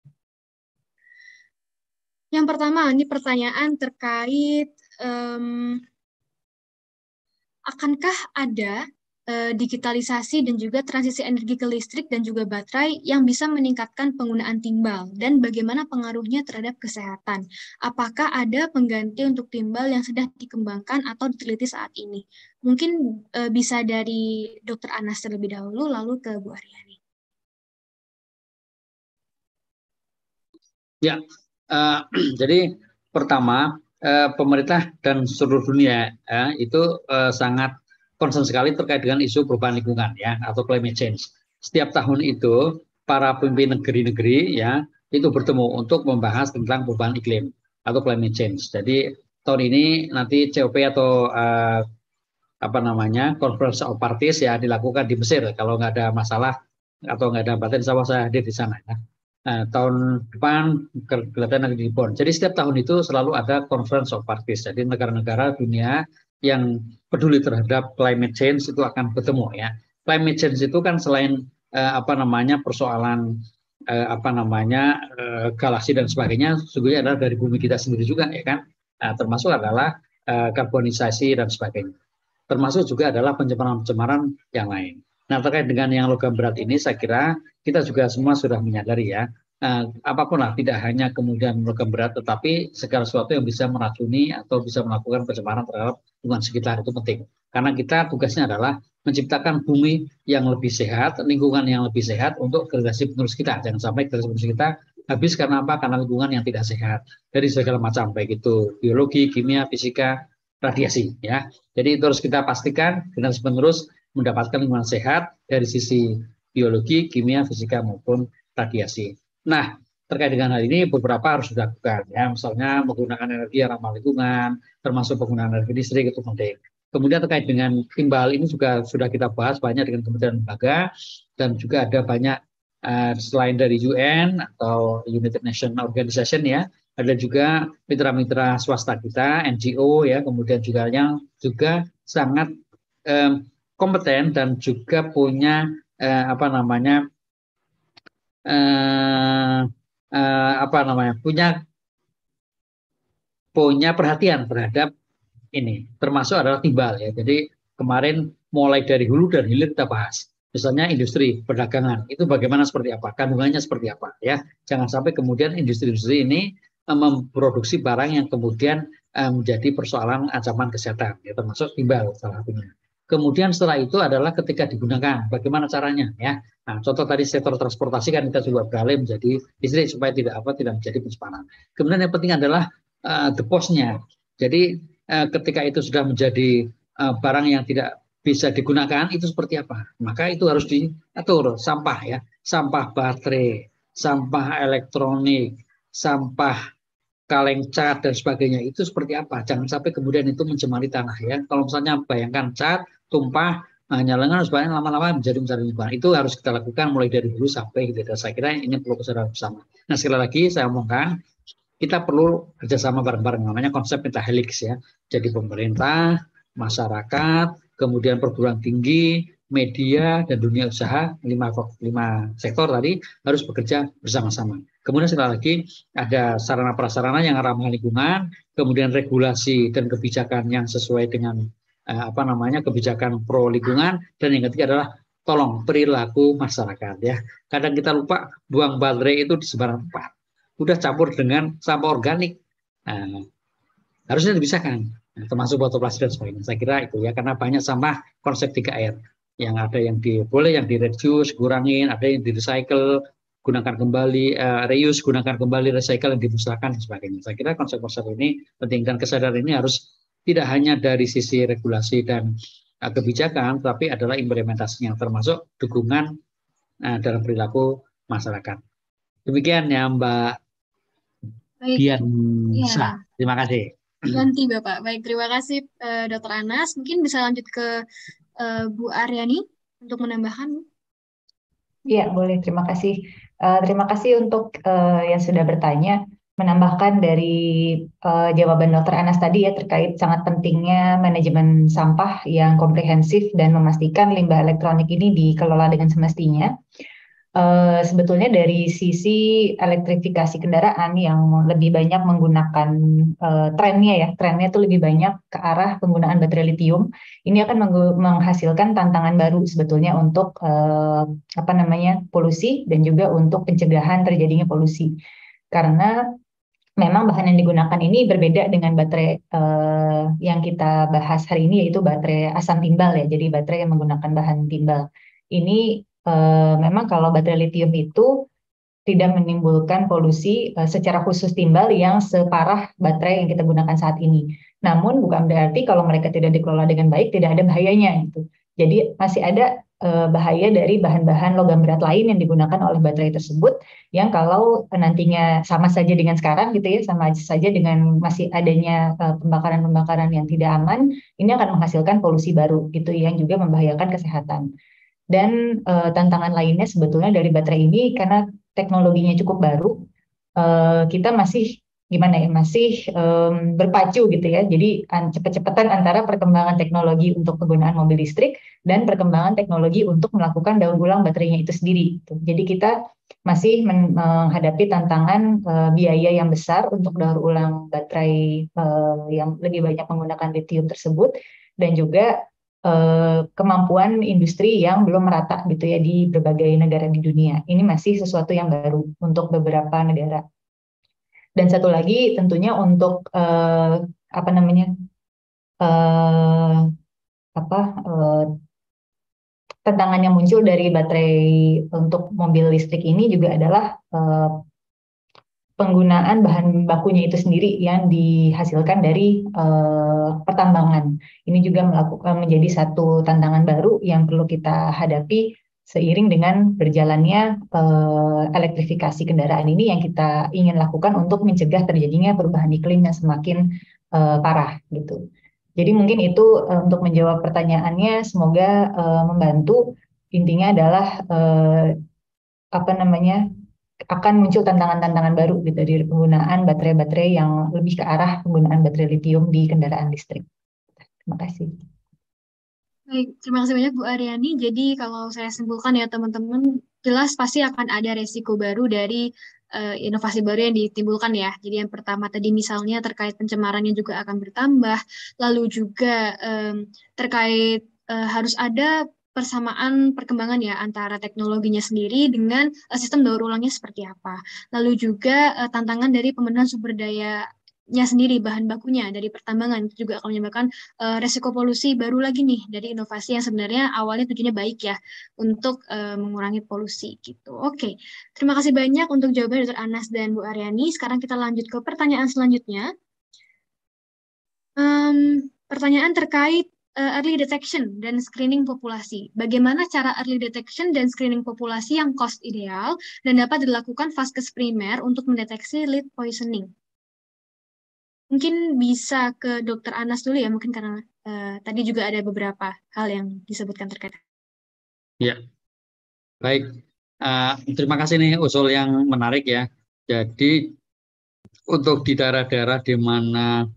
Yang pertama, ini pertanyaan terkait um, akankah ada eh, digitalisasi dan juga transisi energi ke listrik dan juga baterai yang bisa meningkatkan penggunaan timbal dan bagaimana pengaruhnya terhadap kesehatan. Apakah ada pengganti untuk timbal yang sedang dikembangkan atau diteliti saat ini? Mungkin eh, bisa dari Dokter Anas terlebih dahulu, lalu ke Bu Aryani. Ya, uh, jadi pertama uh, pemerintah dan seluruh dunia uh, itu uh, sangat concern sekali terkait dengan isu perubahan lingkungan ya atau climate change. Setiap tahun itu para pemimpin negeri-negeri ya itu bertemu untuk membahas tentang perubahan iklim atau climate change. Jadi tahun ini nanti C O P atau uh, apa namanya Conference of Parties ya dilakukan di Mesir. Kalau nggak ada masalah atau nggak ada batin, sama saya hadir di sana ya. Nah, tahun depan kelihatan di Bonn. Jadi setiap tahun itu selalu ada Conference of Parties. Jadi negara-negara dunia yang peduli terhadap climate change itu akan bertemu ya. Climate change itu kan selain eh, apa namanya persoalan eh, apa namanya eh, galaksi dan sebagainya, sesungguhnya adalah dari bumi kita sendiri juga ya kan. Nah, termasuk adalah eh, karbonisasi dan sebagainya. Termasuk juga adalah pencemaran-pencemaran yang lain. Nah, terkait dengan yang logam berat ini, saya kira kita juga semua sudah menyadari ya, eh, apapun lah, tidak hanya kemudian logam berat, tetapi segala sesuatu yang bisa meracuni atau bisa melakukan pencemaran terhadap lingkungan sekitar itu penting. Karena kita tugasnya adalah menciptakan bumi yang lebih sehat, lingkungan yang lebih sehat untuk generasi penerus kita. Jangan sampai generasi penerus kita habis karena apa? Karena lingkungan yang tidak sehat dari segala macam, baik itu biologi, kimia, fisika, radiasi ya. Jadi itu harus kita pastikan generasi penerus mendapatkan lingkungan sehat dari sisi biologi, kimia, fisika maupun radiasi. Nah, terkait dengan hal ini beberapa harus dilakukan ya, misalnya menggunakan energi yang ramah lingkungan, termasuk penggunaan energi listrik itu penting. Kemudian terkait dengan timbal ini juga sudah kita bahas banyak dengan kementerian lembaga dan juga ada banyak uh, selain dari U N atau United Nations Organization ya, ada juga mitra-mitra swasta kita, N G O ya, kemudian juga yang juga sangat um, kompeten dan juga punya eh, apa namanya eh, eh, apa namanya punya punya perhatian terhadap ini, termasuk adalah timbal ya. Jadi kemarin mulai dari hulu dan hilir kita bahas. Misalnya industri perdagangan itu bagaimana, seperti apa, kandungannya seperti apa ya. Jangan sampai kemudian industri-industri ini eh, memproduksi barang yang kemudian eh, menjadi persoalan ancaman kesehatan ya, termasuk timbal salah satunya. Kemudian setelah itu adalah ketika digunakan, bagaimana caranya ya. Nah, contoh tadi sektor transportasi kan kita coba beralih menjadi listrik supaya tidak apa tidak menjadi pencemaran. Kemudian yang penting adalah uh, the cost-nya. Jadi uh, ketika itu sudah menjadi uh, barang yang tidak bisa digunakan, itu seperti apa? Maka itu harus diatur. Sampah ya, sampah baterai, sampah elektronik, sampah kaleng cat dan sebagainya itu seperti apa? Jangan sampai kemudian itu mencemari tanah ya. Kalau misalnya bayangkan cat tumpah, nah, nyalakan sebagainya lama-lama menjadi mencari lingkungan. Itu harus kita lakukan mulai dari dulu sampai gitu. Dan saya kira ini perlu kesadaran bersama. Nah, sekali lagi saya omongkan, kita perlu kerjasama bareng-bareng, namanya konsep pentahelix ya. Jadi pemerintah, masyarakat, kemudian perguruan tinggi, media dan dunia usaha, lima, lima sektor tadi harus bekerja bersama-sama. Kemudian sekali lagi ada sarana prasarana yang ramah lingkungan, kemudian regulasi dan kebijakan yang sesuai dengan eh, apa namanya kebijakan pro lingkungan, dan yang ketiga adalah tolong perilaku masyarakat ya. Kadang kita lupa buang baterai itu di sembarang tempat, udah campur dengan sampah organik. Nah, harusnya dipisahkan, nah, termasuk botol plastik dan sebagainya. Saya kira itu ya, karena banyak sampah konsep tiga R yang ada yang di, boleh yang di reduce, kurangin, ada yang di recycle, gunakan kembali, uh, reuse, gunakan kembali, recycle, yang dimusnahkan dan sebagainya. Saya kira konsep-konsep ini penting, dan kesadaran ini harus tidak hanya dari sisi regulasi dan uh, kebijakan, tapi adalah implementasinya, termasuk dukungan uh, dalam perilaku masyarakat. Demikian ya Mbak Dian. Ya. Terima kasih. Ganti Bapak. Baik, terima kasih uh, Dokter Anas. Mungkin bisa lanjut ke uh, Bu Aryani untuk menambahkan. Iya, boleh. Terima kasih. Uh, terima kasih untuk uh, yang sudah bertanya. Menambahkan dari uh, jawaban Dokter Anas tadi ya, terkait sangat pentingnya manajemen sampah yang komprehensif dan memastikan limbah elektronik ini dikelola dengan semestinya. Uh, sebetulnya dari sisi elektrifikasi kendaraan yang lebih banyak menggunakan uh, trennya ya, trennya itu lebih banyak ke arah penggunaan baterai lithium. Ini akan menghasilkan tantangan baru sebetulnya untuk uh, apa namanya polusi dan juga untuk pencegahan terjadinya polusi. Karena memang bahan yang digunakan ini berbeda dengan baterai uh, yang kita bahas hari ini, yaitu baterai asam timbal ya. Jadi baterai yang menggunakan bahan timbal. Ini uh, memang kalau baterai lithium itu tidak menimbulkan polusi uh, secara khusus timbal yang separah baterai yang kita gunakan saat ini. Namun bukan berarti kalau mereka tidak dikelola dengan baik tidak ada bahayanya gitu. Jadi masih ada uh, bahaya dari bahan-bahan logam berat lain yang digunakan oleh baterai tersebut yang kalau nantinya sama saja dengan sekarang gitu ya, sama saja dengan masih adanya uh, pembakaran-pembakaran yang tidak aman, ini akan menghasilkan polusi baru gitu yang juga membahayakan kesehatan. Dan uh, tantangan lainnya sebetulnya dari baterai ini karena teknologinya cukup baru, uh, kita masih gimana ya, masih um, berpacu gitu ya. Jadi cepet-cepetan antara perkembangan teknologi untuk penggunaan mobil listrik dan perkembangan teknologi untuk melakukan daur ulang baterainya itu sendiri. Gitu. Jadi kita masih menghadapi tantangan uh, biaya yang besar untuk daur ulang baterai uh, yang lebih banyak menggunakan lithium tersebut, dan juga kemampuan industri yang belum merata gitu ya di berbagai negara di dunia. Ini masih sesuatu yang baru untuk beberapa negara. Dan satu lagi tentunya untuk eh, apa namanya eh, apa eh, tantangan yang muncul dari baterai untuk mobil listrik ini juga adalah eh, penggunaan bahan bakunya itu sendiri yang dihasilkan dari uh, pertambangan. Ini juga melakukan menjadi satu tantangan baru yang perlu kita hadapi seiring dengan berjalannya uh, elektrifikasi kendaraan ini yang kita ingin lakukan untuk mencegah terjadinya perubahan iklim yang semakin uh, parah gitu. Jadi mungkin itu uh, untuk menjawab pertanyaannya, semoga uh, membantu. Intinya adalah uh, apa namanya akan muncul tantangan-tantangan baru gitu dari penggunaan baterai-baterai yang lebih ke arah penggunaan baterai lithium di kendaraan listrik. Terima kasih. Baik, terima kasih banyak Bu Aryani. Jadi kalau saya simpulkan ya teman-teman, jelas pasti akan ada resiko baru dari uh, inovasi baru yang ditimbulkan ya. Jadi yang pertama tadi misalnya terkait pencemarannya juga akan bertambah, lalu juga um, terkait uh, harus ada persamaan perkembangan ya antara teknologinya sendiri dengan uh, sistem daur ulangnya seperti apa. Lalu juga uh, tantangan dari pemenuhan sumber dayanya sendiri, bahan bakunya dari pertambangan itu juga akan menyebabkan uh, resiko polusi baru lagi nih dari inovasi yang sebenarnya awalnya tujuannya baik ya untuk uh, mengurangi polusi gitu. Oke, terima kasih banyak untuk jawaban Dokter Anas dan Bu Aryani. Sekarang kita lanjut ke pertanyaan selanjutnya. Um, pertanyaan terkait early detection dan screening populasi. Bagaimana cara early detection dan screening populasi yang cost ideal dan dapat dilakukan vaskes primer untuk mendeteksi lead poisoning? Mungkin bisa ke Dokter Anas dulu ya, mungkin karena uh, tadi juga ada beberapa hal yang disebutkan terkait. Ya, baik. Uh, terima kasih nih usul yang menarik ya. Jadi untuk di daerah-daerah di mana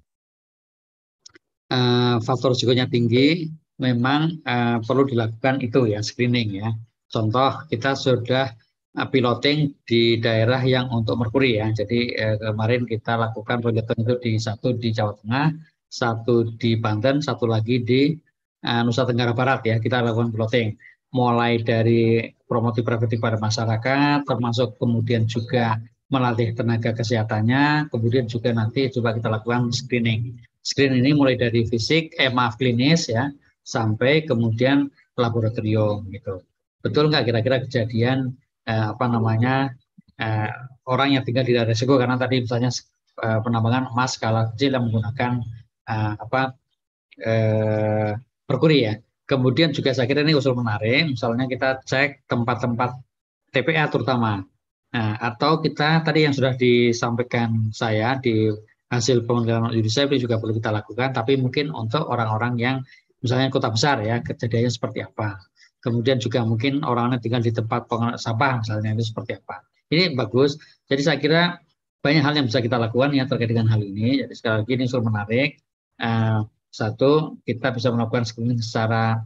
Uh, faktor risikonya tinggi, memang uh, perlu dilakukan itu ya screening ya. Contoh kita sudah uh, piloting di daerah yang untuk merkuri ya. Jadi uh, kemarin kita lakukan piloting itu di satu di Jawa Tengah, satu di Banten, satu lagi di uh, Nusa Tenggara Barat ya. Kita lakukan piloting mulai dari promosi preventif pada masyarakat, termasuk kemudian juga melatih tenaga kesehatannya, kemudian juga nanti coba kita lakukan screening. Screening ini mulai dari fisik, eh maaf klinis ya, sampai kemudian laboratorium gitu. Betul nggak kira-kira kejadian eh, apa namanya eh, orang yang tinggal di daerah risiko karena tadi misalnya eh, penambangan emas skala kecil yang menggunakan eh, apa eh, merkuri ya. Kemudian juga saya kira ini usul menarik, misalnya kita cek tempat-tempat T P A terutama. Nah, atau kita tadi yang sudah disampaikan saya di hasil penelitian UNICEF juga perlu kita lakukan, tapi mungkin untuk orang-orang yang misalnya kota besar ya, kejadiannya seperti apa. Kemudian juga mungkin orang-orang yang tinggal di tempat pengelola sampah misalnya itu seperti apa. Ini bagus. Jadi saya kira banyak hal yang bisa kita lakukan ya terkait dengan hal ini. Jadi sekali lagi ini usul menarik. Uh, satu, kita bisa melakukan screening secara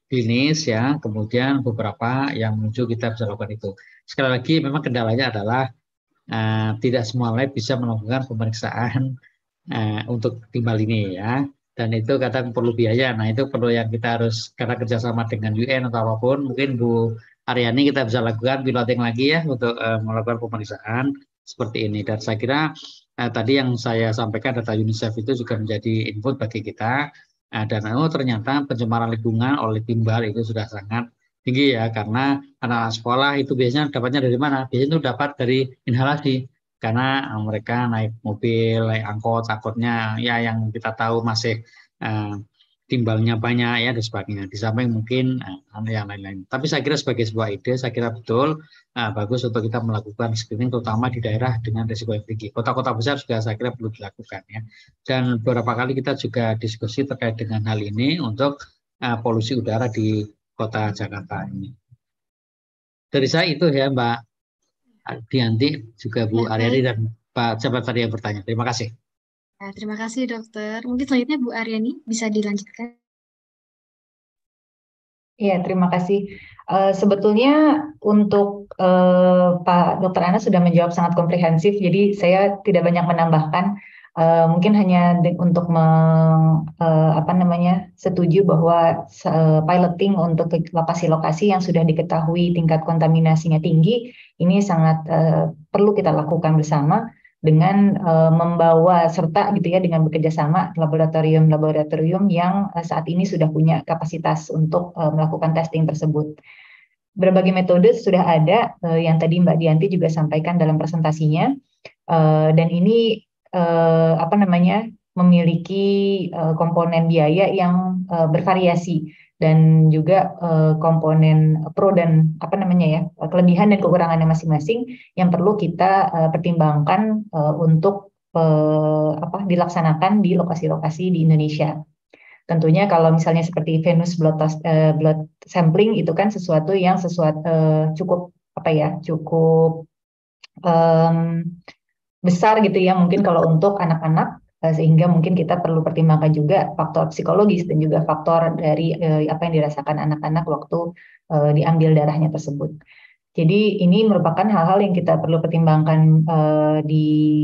klinis ya, kemudian beberapa yang menuju kita bisa lakukan itu. Sekali lagi memang kendalanya adalah uh, tidak semua lab bisa melakukan pemeriksaan uh, untuk timbal ini ya, dan itu kadang perlu biaya. Nah itu perlu yang kita harus karena kerjasama dengan U N atau apapun, mungkin Bu Aryani kita bisa lakukan piloting lagi ya untuk uh, melakukan pemeriksaan seperti ini. Dan saya kira uh, tadi yang saya sampaikan data UNICEF itu juga menjadi input bagi kita. Nah, dan oh, ternyata pencemaran lingkungan oleh timbal itu sudah sangat tinggi ya, karena anak-anak sekolah itu biasanya dapatnya dari mana? Biasanya itu dapat dari inhalasi, karena mereka naik mobil, naik angkot, takutnya ya yang kita tahu masih uh, timbalnya banyak ya dan sebagainya. Di samping mungkin uh, yang lain-lain. Tapi saya kira sebagai sebuah ide, saya kira betul uh, bagus untuk kita melakukan screening terutama di daerah dengan risiko yang tinggi. Kota-kota besar juga saya kira perlu dilakukan ya. Dan beberapa kali kita juga diskusi terkait dengan hal ini untuk uh, polusi udara di kota Jakarta ini. Dari saya itu ya Mbak Dianti, juga Bu Ya, Aryani baik. dan Pak siapa tadi yang bertanya. Terima kasih. Ya, terima kasih dokter. Mungkin selanjutnya Bu Aryani bisa dilanjutkan. Iya, terima kasih. Uh, sebetulnya untuk uh, Pak Dokter Ana sudah menjawab sangat komprehensif, jadi saya tidak banyak menambahkan. Uh, mungkin hanya untuk meng, uh, apa namanya setuju bahwa uh, piloting untuk lokasi-lokasi yang sudah diketahui tingkat kontaminasinya tinggi ini sangat uh, perlu kita lakukan bersama dengan uh, membawa serta gitu ya dengan bekerja sama laboratorium-laboratorium yang uh, saat ini sudah punya kapasitas untuk uh, melakukan testing tersebut. Berbagai metode sudah ada uh, yang tadi Mbak Dianti juga sampaikan dalam presentasinya, uh, dan ini uh, apa namanya memiliki uh, komponen biaya yang uh, bervariasi dan juga uh, komponen pro dan apa namanya ya kelebihan dan kekurangannya masing-masing yang perlu kita uh, pertimbangkan uh, untuk uh, apa dilaksanakan di lokasi-lokasi di Indonesia. Tentunya kalau misalnya seperti venous blood, uh, blood sampling itu kan sesuatu yang sesuatu uh, cukup apa ya cukup um, besar gitu ya mungkin kalau untuk anak-anak, sehingga mungkin kita perlu pertimbangkan juga faktor psikologis dan juga faktor dari eh, apa yang dirasakan anak-anak waktu eh, diambil darahnya tersebut. Jadi ini merupakan hal-hal yang kita perlu pertimbangkan eh, di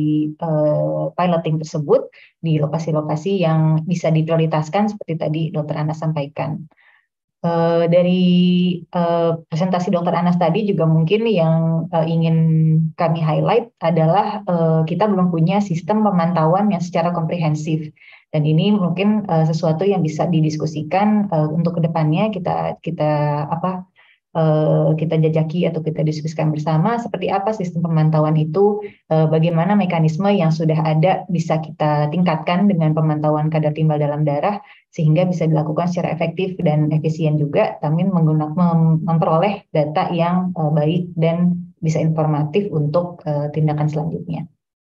eh, piloting tersebut di lokasi-lokasi yang bisa diprioritaskan seperti tadi Dokter Ana sampaikan. Uh, dari uh, presentasi Dokter Anas tadi juga mungkin yang uh, ingin kami highlight adalah uh, kita belum punya sistem pemantauan yang secara komprehensif, dan ini mungkin uh, sesuatu yang bisa didiskusikan uh, untuk kedepannya kita kita apa uh, kita jajaki atau kita diskusikan bersama seperti apa sistem pemantauan itu, uh, bagaimana mekanisme yang sudah ada bisa kita tingkatkan dengan pemantauan kadar timbal dalam darah sehingga bisa dilakukan secara efektif dan efisien juga, tapi menggunakan mem memperoleh data yang uh, baik dan bisa informatif untuk uh, tindakan selanjutnya.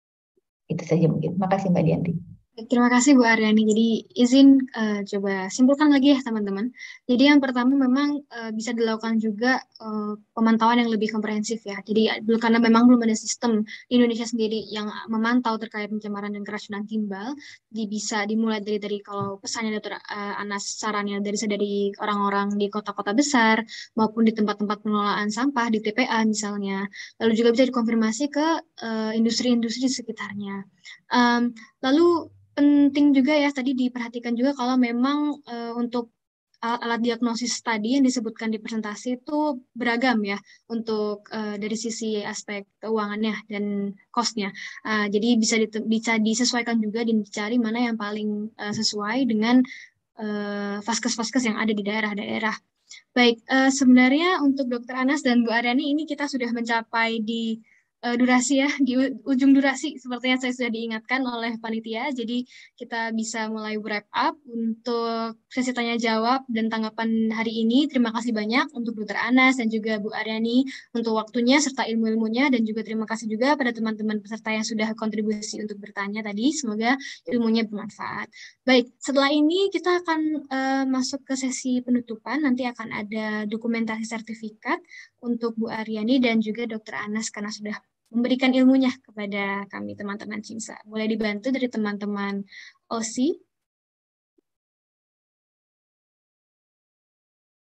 Itu saja mungkin. Makasih Mbak Dianti. Terima kasih Bu Aryani. Jadi izin uh, coba simpulkan lagi ya teman-teman. Jadi yang pertama memang uh, bisa dilakukan juga uh, pemantauan yang lebih komprehensif ya. Jadi karena memang belum ada sistem di Indonesia sendiri yang memantau terkait pencemaran dan keracunan timbal. Jadi bisa dimulai dari dari kalau pesannya Dokter uh, Anas sarannya dari dari orang-orang di kota-kota besar maupun di tempat-tempat pengelolaan sampah di T P A misalnya. Lalu juga bisa dikonfirmasi ke industri-industri uh, di sekitarnya. Um, lalu penting juga ya tadi diperhatikan juga kalau memang uh, untuk alat diagnosis tadi yang disebutkan di presentasi itu beragam ya untuk uh, dari sisi aspek keuangannya dan cost-nya. Uh, jadi bisa bisa disesuaikan juga dan dicari mana yang paling uh, sesuai dengan uh, vaskes-vaskes yang ada di daerah-daerah. Baik, uh, sebenarnya untuk Dokter Anas dan Bu Aryani ini kita sudah mencapai di Uh, durasi ya, di ujung durasi sepertinya saya sudah diingatkan oleh panitia, jadi kita bisa mulai wrap up untuk sesi tanya jawab dan tanggapan hari ini. Terima kasih banyak untuk Dokter Anas dan juga Bu Aryani untuk waktunya serta ilmu-ilmunya, dan juga terima kasih juga pada teman-teman peserta yang sudah kontribusi untuk bertanya tadi, semoga ilmunya bermanfaat. Baik, setelah ini kita akan uh, masuk ke sesi penutupan, nanti akan ada dokumentasi sertifikat untuk Bu Aryani dan juga Dokter Anas karena sudah memberikan ilmunya kepada kami teman-teman CIMSA. Boleh dibantu dari teman-teman O S I?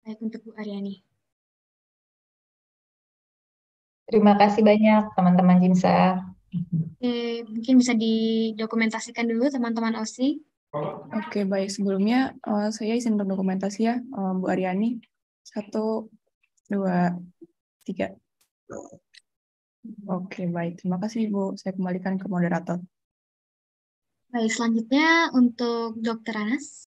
Baik, untuk Bu Aryani. Terima kasih banyak teman-teman Jimsa. Oke, mungkin bisa didokumentasikan dulu teman-teman O S I. Oke, baik. Sebelumnya uh, saya izin berdokumentasi ya, uh, Bu Aryani. Satu, dua, tiga. Oke, baik. Terima kasih, Bu. Saya kembalikan ke moderator. Baik, selanjutnya untuk Dokter Anas.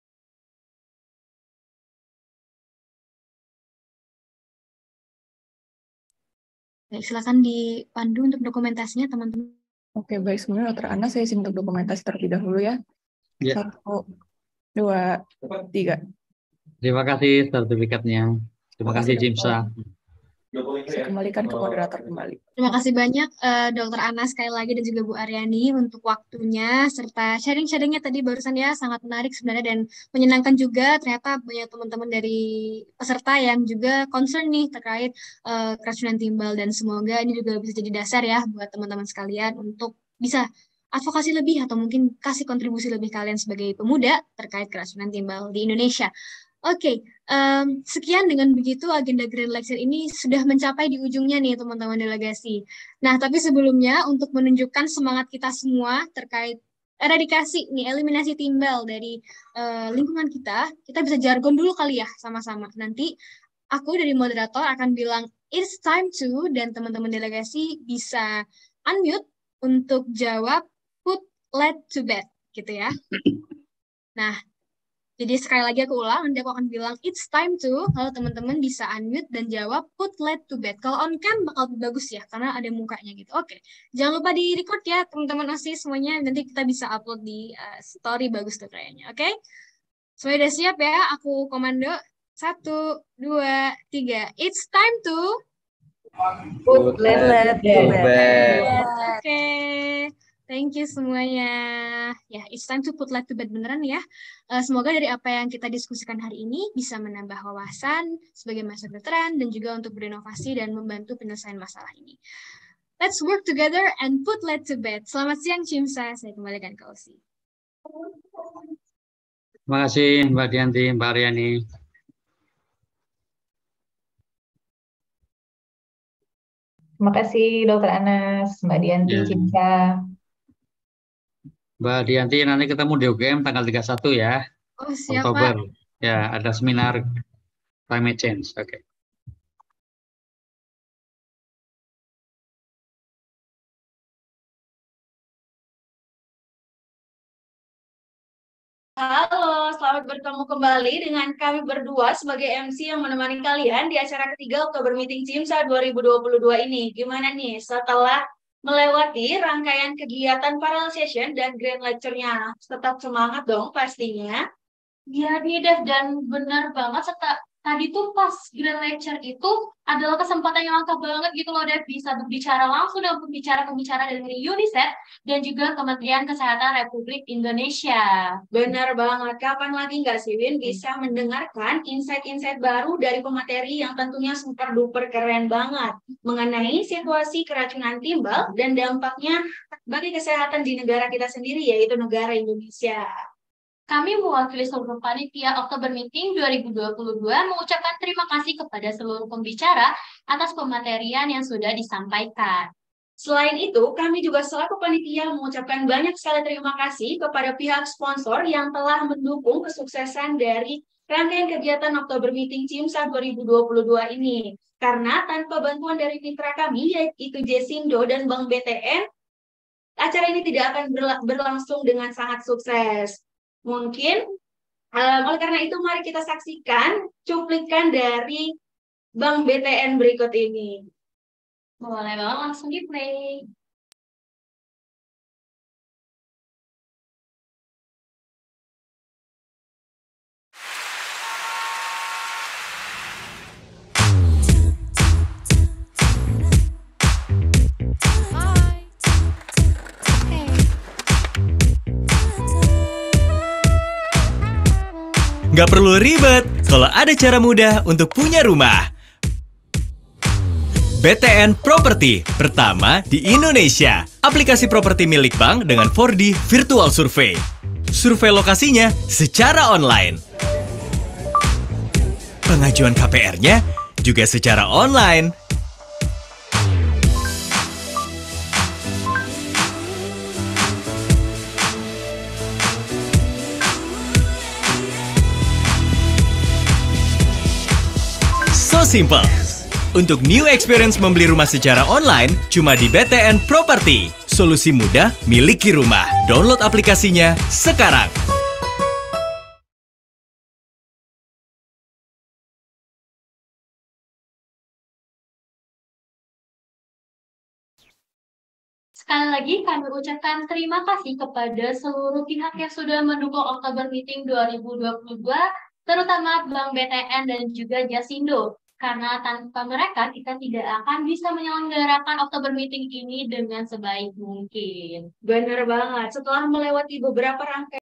Baik, silakan dipandu untuk dokumentasinya, teman-teman. Oke, baik. Sebelumnya Dokter Anas, saya izin untuk dokumentasi terlebih dahulu ya. Ya. Satu, dua, tiga. Terima kasih sertifikatnya. Terima kasih Jimsa. Saya kembalikan ke moderator kembali. Terima kasih banyak uh, Dokter Anas sekali lagi dan juga Bu Aryani untuk waktunya serta sharing-sharingnya tadi barusan ya, sangat menarik sebenarnya dan menyenangkan juga. Ternyata banyak teman-teman dari peserta yang juga concern nih terkait uh, keracunan timbal, dan semoga ini juga bisa jadi dasar ya buat teman-teman sekalian untuk bisa advokasi lebih atau mungkin kasih kontribusi lebih kalian sebagai pemuda terkait keracunan timbal di Indonesia. Oke, okay, um, sekian dengan begitu agenda Grand Lecture ini sudah mencapai di ujungnya nih teman-teman delegasi. Nah, tapi sebelumnya untuk menunjukkan semangat kita semua terkait eradikasi nih, eliminasi timbal dari uh, lingkungan kita, kita bisa jargon dulu kali ya sama-sama. Nanti aku dari moderator akan bilang it's time to, dan teman-teman delegasi bisa unmute untuk jawab put lead to bed gitu ya. Nah, jadi sekali lagi aku ulang, nanti aku akan bilang it's time to, kalau teman-teman bisa unmute dan jawab put lead to bed. Kalau on cam bakal bagus ya, karena ada mukanya gitu. Oke, jangan lupa di record ya teman-teman O S I semuanya, nanti kita bisa upload di uh, story, bagus tuh kayaknya. Oke, semuanya udah siap ya, aku komando. Satu, dua, tiga. It's time to Put lead to bed. Oke, thank you semuanya. Ya, it's time to put lead to bed beneran ya. Uh, semoga dari apa yang kita diskusikan hari ini bisa menambah wawasan sebagai masa veteran dan juga untuk berinovasi dan membantu penyelesaian masalah ini. Let's work together and put lead to bed. Selamat siang Cimsa, saya kembalikan ke O S I. Terima kasih Mbak Dianti, Mbak Aryani. Terima kasih Dokter Anas, Mbak Dianti, Ya. Cimsa. Mbak Dianti, nanti ketemu di U G M tanggal tiga puluh satu ya, Oh, siapa? Oktober. Ya, ada seminar climate change. Oke. Okay. Halo, selamat bertemu kembali dengan kami berdua sebagai M C yang menemani kalian di acara ketiga Oktober Meeting Cimsa dua ribu dua puluh dua ini. Gimana nih setelah melewati rangkaian kegiatan parallel session dan grand lecture-nya? Tetap semangat dong pastinya. Ya nih Dev, dan benar banget serta tadi tuh pas grand lecture itu adalah kesempatan yang langka banget gitu loh Dev, bisa berbicara langsung dengan pembicara-pembicara dari UNICEF dan juga Kementerian Kesehatan Republik Indonesia. Benar banget, kapan lagi nggak sih Win bisa mendengarkan insight-insight baru dari pemateri yang tentunya super duper keren banget mengenai situasi keracunan timbal dan dampaknya bagi kesehatan di negara kita sendiri, yaitu negara Indonesia. Kami mewakili seluruh panitia Oktober Meeting dua ribu dua puluh dua mengucapkan terima kasih kepada seluruh pembicara atas pematerian yang sudah disampaikan. Selain itu, kami juga selaku panitia mengucapkan banyak sekali terima kasih kepada pihak sponsor yang telah mendukung kesuksesan dari rangkaian kegiatan Oktober Meeting Cimsa dua ribu dua puluh dua ini. Karena tanpa bantuan dari mitra kami, yaitu Jesindo dan Bank B T N, acara ini tidak akan berlangsung dengan sangat sukses. Mungkin, um, oleh karena itu mari kita saksikan cuplikan dari Bank B T N berikut ini. Boleh banget, langsung di play. Nggak perlu ribet kalau ada cara mudah untuk punya rumah. B T N Property pertama di Indonesia. Aplikasi properti milik bank dengan empat D Virtual Survey. Survei lokasinya secara online. pengajuan K P R-nya juga secara online. So simple. Untuk new experience membeli rumah secara online, cuma di B T N Property. Solusi mudah, miliki rumah. Download aplikasinya sekarang. Sekali lagi kami ucapkan terima kasih kepada seluruh pihak yang sudah mendukung Oktober Meeting dua ribu dua puluh dua, terutama Bank B T N dan juga Jasindo. Karena tanpa mereka, kita tidak akan bisa menyelenggarakan Oktober Meeting ini dengan sebaik mungkin. Benar banget. Setelah melewati beberapa rangkaian